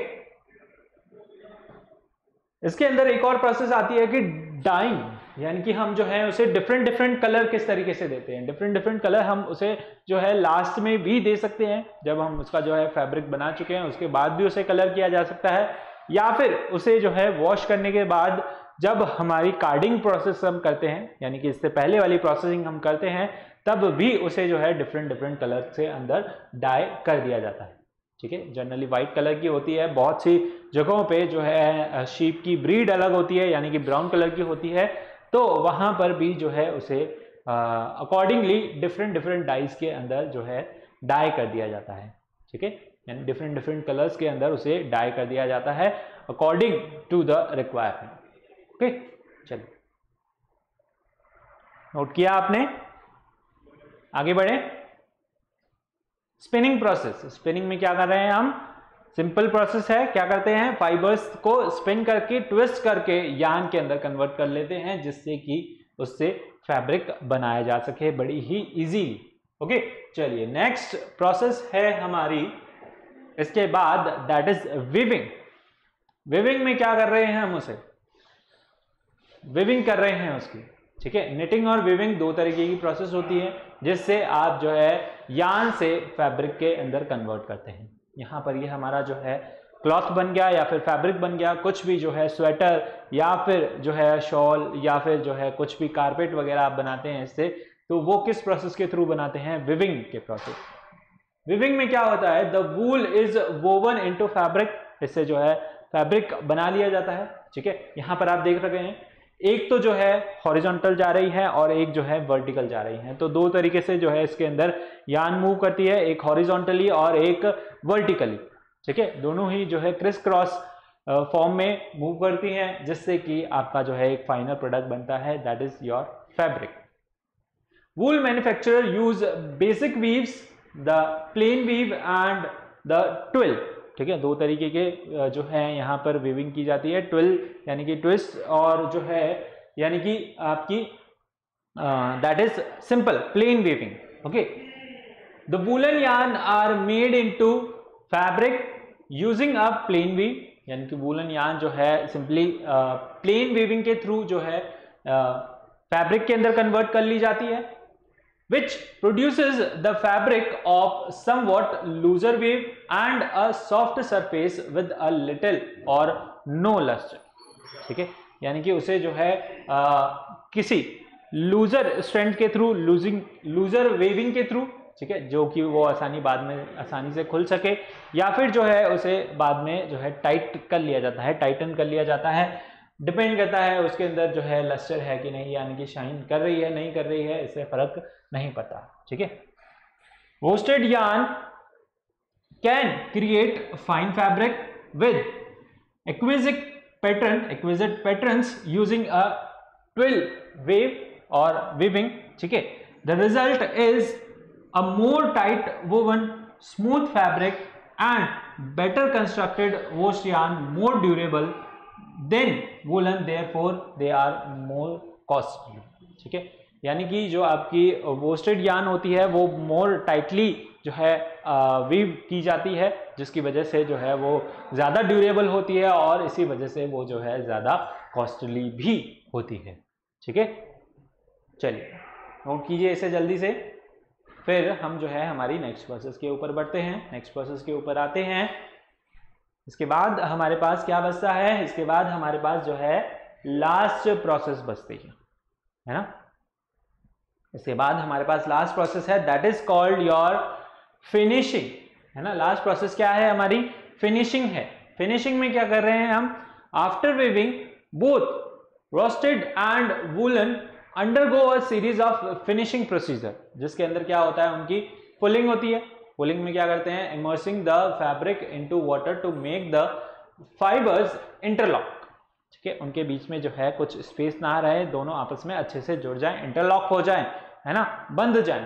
इसके अंदर एक और प्रोसेस आती है कि डाइंग, यानी कि हम जो है उसे डिफरेंट कलर किस तरीके से देते हैं। डिफरेंट कलर हम उसे जो है लास्ट में भी दे सकते हैं, जब हम उसका जो है फैब्रिक बना चुके हैं उसके बाद भी उसे कलर किया जा सकता है, या फिर उसे जो है वॉश करने के बाद जब हमारी कार्डिंग प्रोसेस हम करते हैं, यानी कि इससे पहले वाली प्रोसेसिंग हम करते हैं, तब भी उसे जो है डिफरेंट कलर से अंदर डाई कर दिया जाता है, ठीक है। जनरली व्हाइट कलर की होती है, बहुत सी जगहों पे जो है शीप की ब्रीड अलग होती है, यानी कि ब्राउन कलर की होती है, तो वहां पर भी जो है उसे अकॉर्डिंगली डिफरेंट डाइज के अंदर जो है डाई कर दिया जाता है, ठीक है, यानी डिफरेंट कलर्स के अंदर उसे डाई कर दिया जाता है according to the requirement, okay. चलिए, नोट किया आपने, आगे बढ़े। स्पिनिंग प्रोसेस, स्पिनिंग में क्या कर रहे हैं हम, सिंपल प्रोसेस है, क्या करते हैं, फाइबर्स को स्पिन करके ट्विस्ट करके यार्न के अंदर कन्वर्ट कर लेते हैं, जिससे कि उससे फैब्रिक बनाया जा सके बड़ी ही इजीली, ओके। चलिए, नेक्स्ट प्रोसेस है हमारी इसके बाद, दैट इज विविंग। विविंग में क्या कर रहे हैं हम, उसे विविंग कर रहे हैं उसकी, ठीक है। निटिंग और विविंग दो तरीके की प्रोसेस होती है, जिससे आप जो है यार्न से फैब्रिक के अंदर कन्वर्ट करते हैं। यहाँ पर ये हमारा जो है क्लॉथ बन गया या फिर फैब्रिक बन गया, कुछ भी जो है स्वेटर या फिर जो है शॉल या फिर जो है कुछ भी कारपेट वगैरह आप बनाते हैं इससे, तो वो किस प्रोसेस के थ्रू बनाते हैं, विविंग के प्रोसेस। विविंग में क्या होता है, the wool is woven into fabric, इससे जो है फैब्रिक बना लिया जाता है, ठीक है। यहाँ पर आप देख रहे हैं एक तो जो है हॉरिजॉन्टल जा रही है और एक जो है वर्टिकल जा रही है, तो दो तरीके से जो है इसके अंदर यार्न मूव करती है, एक हॉरिजॉन्टली और एक वर्टिकली, ठीक है। दोनों ही जो है क्रिस क्रॉस फॉर्म में मूव करती हैं, जिससे कि आपका जो है एक फाइनल प्रोडक्ट बनता है, that is your fabric. Wool manufacturer use basic weaves, the plain weave and the twill, ठीक है। दो तरीके के जो है यहाँ पर वीविंग की जाती है, ट्विल यानी कि ट्विस्ट, और जो है यानी कि आपकी that is simple plain weaving, okay. The woollen yarn are made into fabric using a plain weave, यानी कि वूलन यार्न जो है सिंपली प्लेन वीविंग के थ्रू जो है फैब्रिक के अंदर कन्वर्ट कर ली जाती है, which produces the fabric of somewhat looser weave and a soft surface with a little or no luster, ठीक है। यानी कि उसे जो है किसी लूजर स्ट्रैंड के थ्रू, लूजर वेविंग के थ्रू, ठीक है, जो कि वो बाद में आसानी से खुल सके, या फिर जो है उसे बाद में जो है टाइट कर लिया जाता है, टाइटन कर लिया जाता है, डिपेंड करता है उसके अंदर जो है लस्टर है कि नहीं, यानी कि शाइन कर रही है नहीं कर रही है, इससे फर्क नहीं पड़ता, ठीक है। Worsted yarn can create fine fabric with exquisite patterns using a twill weave और वीविंग, ठीक है। The result is a more tight woven smooth fabric and better constructed worsted yarn, more durable than woollen, therefore they are more costly, ठीक है। यानी कि जो आपकी वोस्टेड yarn होती है वो मोर टाइटली जो है वीव की जाती है, जिसकी वजह से जो है वो ज़्यादा ड्यूरेबल होती है और इसी वजह से वो जो है ज़्यादा कॉस्टली भी होती है। ठीक है, चलिए नोट कीजिए इसे जल्दी से। फिर हम जो है हमारी नेक्स्ट प्रोसेस के ऊपर बढ़ते हैं, नेक्स्ट प्रोसेस के ऊपर आते हैं। इसके बाद हमारे पास क्या बचता है, इसके बाद हमारे पास जो है लास्ट प्रोसेस बचती है ना। इसके बाद हमारे पास लास्ट प्रोसेस है, that is called your finishing, है ना। लास्ट प्रोसेस क्या है हमारी, फिनिशिंग है। फिनिशिंग में क्या कर रहे हैं हम, after weaving both worsted and woollen undergo a series of finishing procedure, जिसके अंदर क्या होता है, उनकी फुलिंग होती है। फुलिंग में क्या करते हैं, immersing the fabric into water to make the fibres interlock. ठीक है, उनके बीच में जो है कुछ स्पेस ना रहे, दोनों आपस में अच्छे से जुड़ जाएं, इंटरलॉक हो जाएं, है ना, बंध जाएं।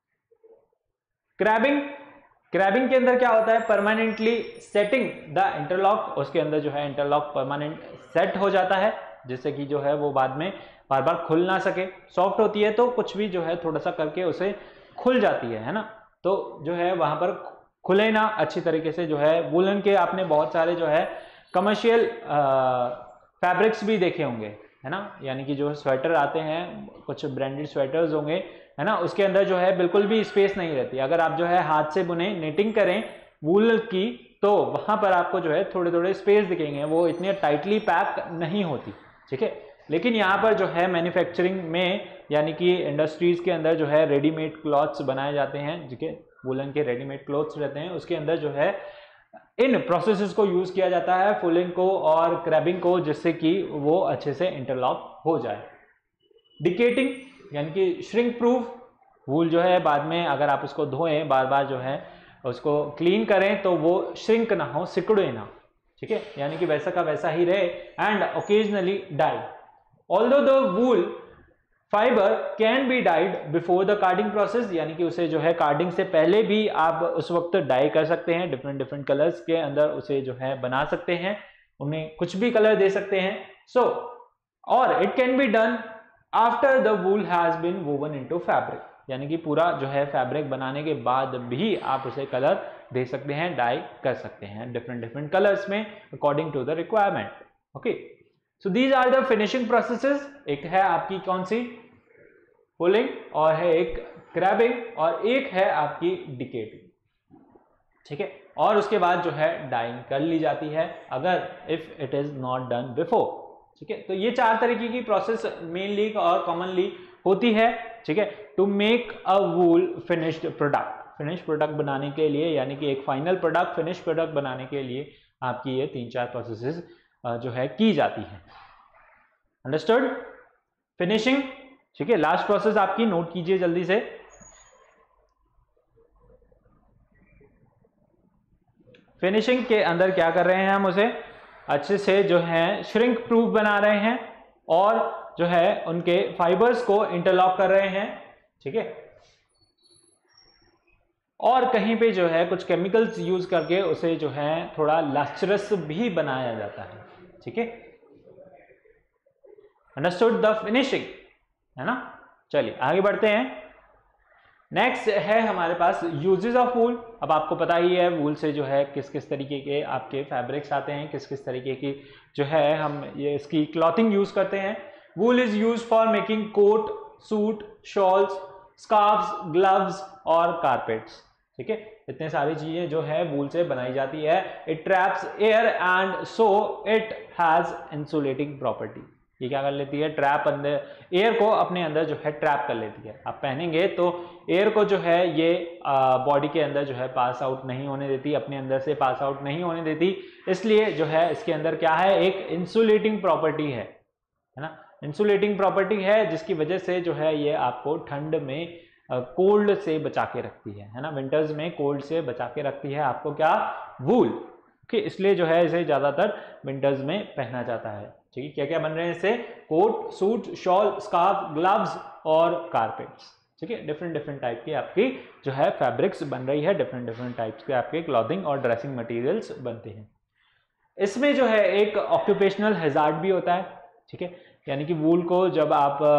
क्रैबिंग, क्रैबिंग के अंदर क्या होता है, परमानेंटली सेटिंग द इंटरलॉक, उसके अंदर जो है इंटरलॉक परमानेंट सेट हो जाता है, जिससे कि जो है वो बाद में बार बार खुल ना सके। सॉफ्ट होती है तो कुछ भी जो है थोड़ा सा करके उसे खुल जाती है ना, तो जो है वहां पर खुले ना अच्छी तरीके से। जो है वूलन के आपने बहुत सारे जो है कमर्शियल फैब्रिक्स भी देखे होंगे, है ना, यानी कि जो स्वेटर आते हैं, कुछ ब्रांडेड स्वेटर्स होंगे, है ना, उसके अंदर जो है बिल्कुल भी स्पेस नहीं रहती। अगर आप जो है हाथ से बुने निटिंग करें वूल की, तो वहां पर आपको जो है थोड़े थोड़े स्पेस दिखेंगे, वो इतने टाइटली पैक नहीं होती। ठीक है, लेकिन यहाँ पर जो है मैन्युफैक्चरिंग में, यानी कि इंडस्ट्रीज के अंदर जो है रेडीमेड क्लॉथ्स बनाए जाते हैं, ठीक है, वूलन के रेडीमेड क्लॉथ्स रहते हैं, उसके अंदर जो है इन प्रोसेसेस को यूज किया जाता है, फुलिंग को और क्रैबिंग को, जिससे कि वो अच्छे से इंटरलॉक हो जाए। डिकेटिंग यानी कि श्रिंक प्रूफ वूल जो है बाद में अगर आप उसको धोएं, बार बार जो है उसको क्लीन करें, तो वो श्रिंक ना हो, सिकुड़े ना। ठीक है, यानी कि वैसा का वैसा ही रहे। And occasionally dye, although the wool fibre can be dyed before the carding process, यानी कि उसे जो है कार्डिंग से पहले भी आप उस वक्त डाई कर सकते हैं, डिफरेंट डिफरेंट कलर्स के अंदर उसे जो है बना सकते हैं, उन्हें कुछ भी कलर दे सकते हैं। सो और it can be done after the wool has been woven into fabric, यानी कि पूरा जो है फैब्रिक बनाने के बाद भी आप उसे कलर दे सकते हैं, डाई कर सकते हैं डिफरेंट डिफरेंट कलर्स में according to the requirement. Okay, so these are the finishing processes. एक है आपकी कौन सी, फुलिंग, और है एक क्रैबिंग, और एक है आपकी डिकेटिंग। ठीक है, और उसके बाद जो है डाइंग कर ली जाती है, अगर if it is not done before. ठीक है, तो ये चार तरीके की प्रोसेस मेनली और कॉमनली होती है। ठीक है, to make a wool finished product, finish product बनाने के लिए, यानी कि एक फाइनल प्रोडक्ट, फिनिश प्रोडक्ट बनाने के लिए आपकी ये 3-4 प्रोसेसेस जो है की जाती है। अंडरस्टूड? फिनिशिंग, ठीक है, लास्ट प्रोसेस आपकी नोट कीजिए जल्दी से। फिनिशिंग के अंदर क्या कर रहे हैं हम, उसे अच्छे से जो है श्रिंक प्रूफ बना रहे हैं और जो है उनके फाइबर्स को इंटरलॉक कर रहे हैं। ठीक है, और कहीं पे जो है कुछ केमिकल्स यूज करके उसे जो है थोड़ा लस्ट्रस भी बनाया जाता है। ठीक है, अंडरस्टूड द फिनिशिंग, है ना। चलिए आगे बढ़ते हैं। नेक्स्ट है हमारे पास यूजेस ऑफ वूल। अब आपको पता ही है वूल से जो है किस किस तरीके के आपके फैब्रिक्स आते हैं, किस किस तरीके की जो है हम ये इसकी क्लॉथिंग यूज करते हैं। Wool is use for making coat, suit, shawls, scarfs, gloves और कारपेट्स। ठीक है, इतने सारी चीजें जो है वूल से बनाई जाती है। It traps air and so it has insulating property. ये क्या कर लेती है, ट्रैप अंदर एयर को अपने अंदर जो है ट्रैप कर लेती है। आप पहनेंगे तो एयर को जो है ये बॉडी के अंदर जो है पास आउट नहीं होने देती, अपने अंदर से पास आउट नहीं होने देती। इसलिए जो है इसके अंदर क्या है, एक इंसुलेटिंग प्रॉपर्टी है ना, इंसुलेटिंग प्रॉपर्टी है, जिसकी वजह से जो है ये आपको ठंड में कोल्ड से बचा के रखती है ना, विंटर्स में कोल्ड से बचा के रखती है आपको क्या, वूल। ओके, इसलिए जो है इसे ज्यादातर विंटर्स में पहना जाता है। ठीक है, क्या क्या बन रहे हैं इससे, coat, suit, shawl, scarf, gloves और कारपेट्स। ठीक है, डिफरेंट डिफरेंट टाइप की आपकी जो है फैब्रिक्स बन रही है, डिफरेंट डिफरेंट टाइप्स के आपके क्लॉथिंग और ड्रेसिंग मटेरियल्स बनते हैं। इसमें जो है एक ऑक्यूपेशनल हैजार्ड भी होता है। ठीक है, यानी कि वूल को जब आप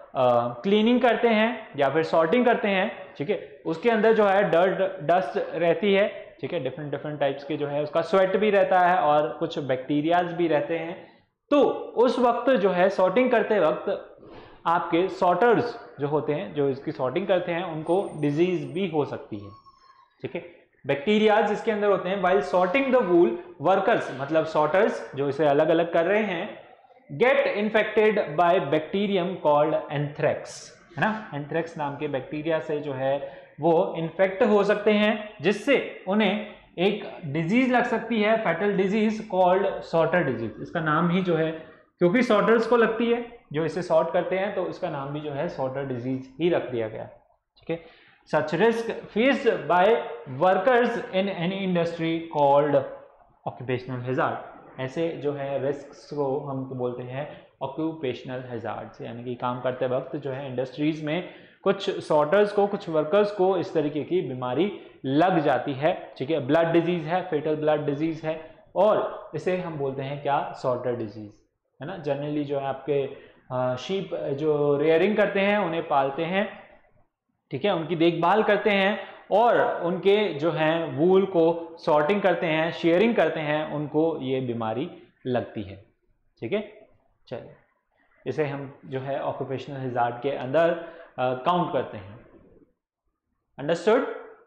क्लीनिंग करते हैं या फिर सॉर्टिंग करते हैं, ठीक है, उसके अंदर जो है डस्ट रहती है, ठीक है, डिफरेंट डिफरेंट टाइप्स के जो है उसका स्वेट भी रहता है और कुछ बैक्टीरियाज भी रहते हैं। तो उस वक्त जो है सॉर्टिंग करते वक्त आपके सॉर्टर्स जो होते हैं, जो इसकी सॉर्टिंग करते हैं, उनको डिजीज भी हो सकती है, ठीक है, बैक्टीरियाज इसके अंदर होते हैं। While sorting the wool workers, मतलब सॉर्टर्स जो इसे अलग अलग कर रहे हैं, get infected by bacterium called anthrax, है ना, एंथ्रेक्स नाम के बैक्टीरिया से जो है वो इन्फेक्ट हो सकते हैं, जिससे उन्हें एक डिजीज लग सकती है, fatal disease called sorter disease. इसका नाम ही जो है, क्योंकि सॉर्टर्स को लगती है, जो इसे सॉर्ट करते हैं, तो इसका नाम भी जो है सॉर्टर डिजीज ही रख दिया गया, ठीक है। Such risk faced by workers in any industry called occupational hazard. ऐसे जो है रिस्क को हम तो बोलते हैं ऑक्यूपेशनल हैजार्ड्स, यानी कि काम करते वक्त जो है इंडस्ट्रीज में कुछ सॉर्टर्स को, कुछ वर्कर्स को इस तरीके की बीमारी लग जाती है, ठीक है। ब्लड डिजीज है, फेटल ब्लड डिजीज है, और इसे हम बोलते हैं क्या, सॉर्टर डिजीज, है ना। जनरली जो है आपके शीप जो रेयरिंग करते हैं, उन्हें पालते हैं, ठीक है, उनकी देखभाल करते हैं और उनके जो है वूल को सॉर्टिंग करते हैं, शेयरिंग करते हैं, उनको ये बीमारी लगती है, ठीक है। चलिए, इसे हम जो है ऑक्यूपेशनल हैजार्ड के अंदर काउंट करते हैं। अंडरस्टूड?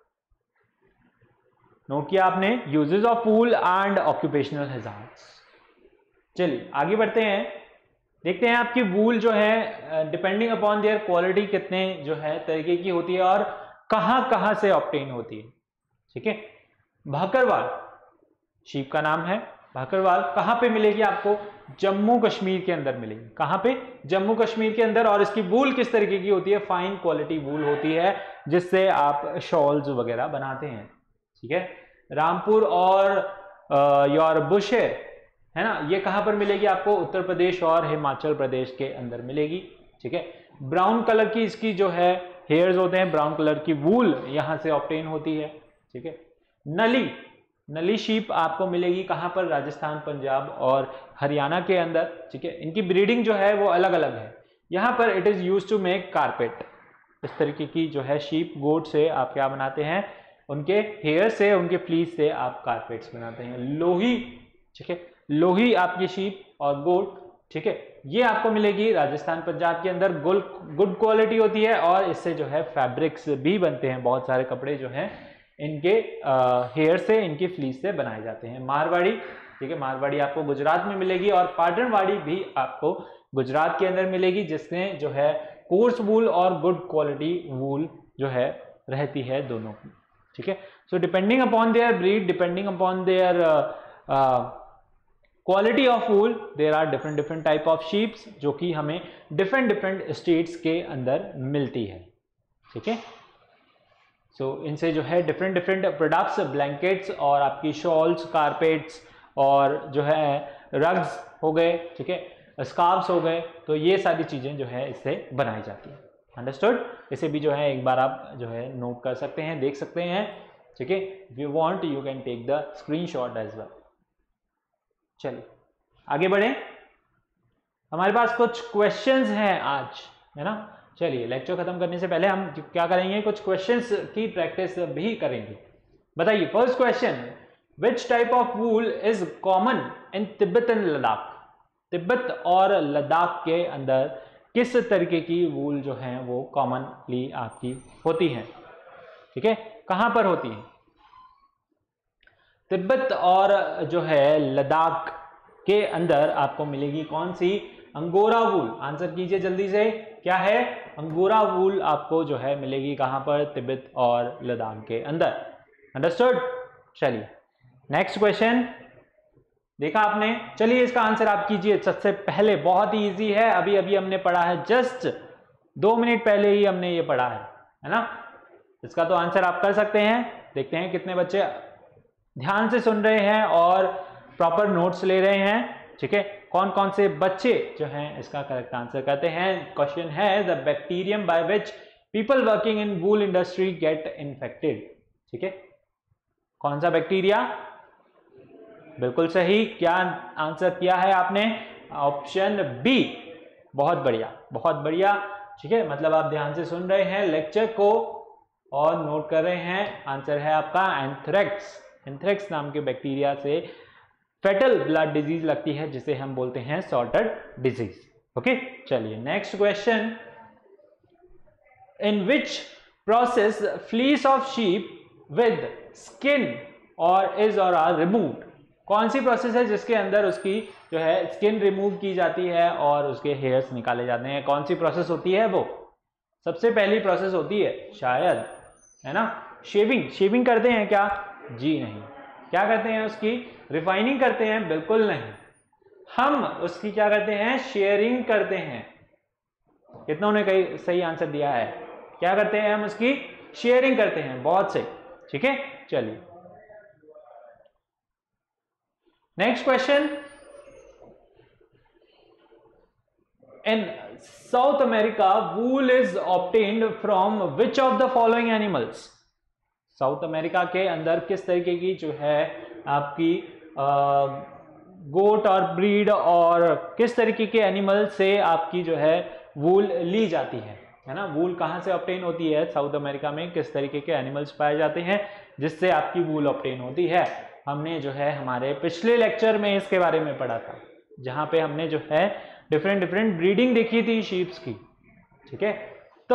नोट किया आपने uses of wool and occupational hazards. चलिए आगे बढ़ते हैं, देखते हैं आपकी वूल जो है डिपेंडिंग अपॉन देयर क्वालिटी कितने जो है तरीके की होती है और कहां कहां से ऑब्टेन होती है, ठीक है। भाकरवाल शीप का नाम है, भाकरवाल कहां पे मिलेगी आपको, जम्मू कश्मीर के अंदर मिलेगी। कहां पे, जम्मू कश्मीर के अंदर। और इसकी वूल किस तरीके की होती है, फाइन क्वालिटी वूल होती है, जिससे आप शॉल्स वगैरह बनाते हैं, ठीक है। रामपुर और योर बुशेर, है ना, ये कहां पर मिलेगी आपको, उत्तर प्रदेश और हिमाचल प्रदेश के अंदर मिलेगी, ठीक है। ब्राउन कलर की इसकी जो है हेयर्स होते हैं, ब्राउन कलर की वूल यहां से ऑब्टेन होती है, ठीक है। नली शीप आपको मिलेगी कहां पर, राजस्थान, पंजाब और हरियाणा के अंदर, ठीक है। इनकी ब्रीडिंग जो है वो अलग अलग है। यहां पर it is used to make carpet. इस तरीके की जो है शीप गोट से आप क्या बनाते हैं, उनके हेयर से, उनके फ्लीस से आप कारपेट्स बनाते हैं। लोही, ठीक है, लोही आपकी शीप और गोट, ठीक है, ये आपको मिलेगी राजस्थान, पंजाब के अंदर। गुड क्वालिटी होती है और इससे जो है फैब्रिक्स भी बनते हैं, बहुत सारे कपड़े जो हैं इनके हेयर से, इनकी फ्लीस से बनाए जाते हैं। मारवाड़ी, ठीक है, मारवाड़ी आपको गुजरात में मिलेगी और पाटनवाड़ी भी आपको गुजरात के अंदर मिलेगी, जिसमें जो है कोर्स वूल और गुड क्वालिटी वूल जो है रहती है दोनों की, ठीक है। So depending upon their breed, depending upon their quality of wool, there are different different type of sheeps, जो कि हमें डिफरेंट डिफरेंट स्टेट्स के अंदर मिलती है, ठीक है। सो इनसे जो है डिफरेंट डिफरेंट प्रोडक्ट्स, ब्लैंकेट्स और आपकी शॉल्स, कारपेट्स और जो है रग्स हो गए, ठीक है, स्कार्फ्स हो गए, तो ये सारी चीजें जो है इससे बनाई जाती है। अंडरस्टूड? इसे भी जो है एक बार आप जो है नोट कर सकते हैं, देख सकते हैं, ठीक है। If you want you can take the screenshot as well. चलिए आगे बढ़े, हमारे पास कुछ क्वेश्चंस हैं आज, है ना। चलिए लेक्चर खत्म करने से पहले हम क्या करेंगे, कुछ क्वेश्चंस की प्रैक्टिस भी करेंगे। बताइए, first question, which type of wool is common in Tibet and Ladakh. Tibet और लद्दाख के अंदर किस तरीके की वूल जो है वो कॉमनली आपकी होती है, ठीक है, कहां पर होती है। तिब्बत और जो है लद्दाख के अंदर आपको मिलेगी कौन सी, अंगोरा वूल। आंसर कीजिए जल्दी से, क्या है, अंगोरा वूल आपको जो है मिलेगी कहां पर, तिब्बत और लद्दाख के अंदर। अंडरस्टूड? चलिए नेक्स्ट क्वेश्चन, देखा आपने, चलिए इसका आंसर आप कीजिए सबसे पहले, बहुत ही इजी है, अभी अभी हमने पढ़ा है, जस्ट 2 मिनट पहले ही हमने ये पढ़ा है ना। इसका तो आंसर आप कर सकते हैं। देखते हैं कितने बच्चे ध्यान से सुन रहे हैं और प्रॉपर नोट्स ले रहे हैं, ठीक है। कौन कौन से बच्चे जो हैं इसका करेक्ट आंसर करते हैं। क्वेश्चन है, the bacterium by which people working in wool industry get infected, ठीक है। कौन सा बैक्टीरिया, बिल्कुल सही, क्या आंसर किया है आपने, ऑप्शन बी। बहुत बढ़िया, बहुत बढ़िया, ठीक है, मतलब आप ध्यान से सुन रहे हैं लेक्चर को और नोट कर रहे हैं। आंसर है आपका एंथ्रेक्स। एंथ्रेक्स नाम के बैक्टीरिया से फेटल ब्लड डिजीज लगती है जिसे हम बोलते हैं सॉर्टेड डिजीज। ओके, चलिए next question. In which process fleece of sheep with skin or is or are removed? कौन सी प्रोसेस है जिसके अंदर उसकी जो है स्किन रिमूव की जाती है और उसके हेयर्स निकाले जाते हैं? कौन सी प्रोसेस होती है वो? सबसे पहली प्रोसेस होती है शायद, है ना, शेविंग। शेविंग करते हैं क्या? जी नहीं। क्या करते हैं उसकी? रिफाइनिंग करते हैं? बिल्कुल नहीं। हम उसकी क्या करते हैं? शेयरिंग करते हैं। कितनों ने कई सही आंसर दिया है? क्या करते हैं हम उसकी? शेयरिंग करते हैं। बहुत सही, ठीक है। चलिए next question. In South America wool is obtained from which of the following animals? South America के अंदर किस तरीके की जो है आपकी गोट और ब्रीड और किस तरीके के एनिमल से आपकी जो है वूल ली जाती है ना? वूल कहां से ऑब्टेन होती है साउथ अमेरिका में? किस तरीके के एनिमल्स पाए जाते हैं जिससे आपकी वूल ऑब्टेन होती है? हमने जो है हमारे पिछले लेक्चर में इसके बारे में पढ़ा था, जहां पे हमने जो है डिफरेंट ब्रीडिंग देखी थी शीप्स की, ठीक है। तो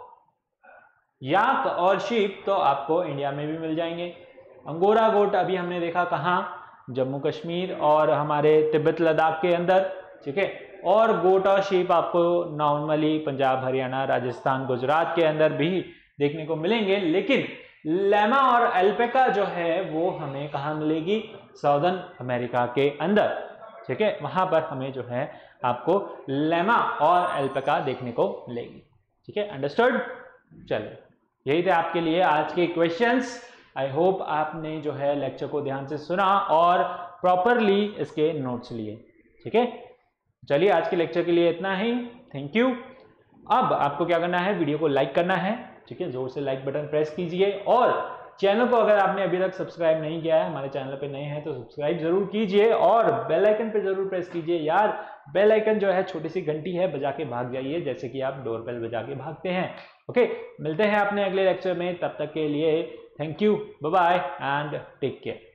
याक और शीप तो आपको इंडिया में भी मिल जाएंगे। अंगोरा गोट अभी हमने देखा कहाँ? जम्मू कश्मीर और हमारे तिब्बत लद्दाख के अंदर, ठीक है। और गोट और शीप आपको नॉर्मली पंजाब, हरियाणा, राजस्थान, गुजरात के अंदर भी देखने को मिलेंगे। लेकिन लैमा और एल्पेका जो है वो हमें कहाँ मिलेगी? साउदर्न अमेरिका के अंदर, ठीक है। वहां पर हमें जो है आपको लैमा और एल्पेका देखने को मिलेगी, ठीक है। अंडरस्टूड? चलिए यही थे आपके लिए आज के क्वेश्चंस। आई होप आपने जो है लेक्चर को ध्यान से सुना और प्रॉपरली इसके नोट्स लिए, ठीक है। चलिए आज के लेक्चर के लिए इतना ही। Thank you. अब आपको क्या करना है? वीडियो को लाइक करना है, ठीक है। जोर से लाइक बटन प्रेस कीजिए और चैनल को अगर आपने अभी तक सब्सक्राइब नहीं किया है, हमारे चैनल पे नए हैं तो सब्सक्राइब जरूर कीजिए और बेल आइकन पे जरूर प्रेस कीजिए। यार बेल आइकन जो है छोटी सी घंटी है, बजा के भाग जाइए जैसे कि आप डोर बेल बजा के भागते हैं। ओके, मिलते हैं अपने अगले लेक्चर में। तब तक के लिए thank you, bye bye and take care.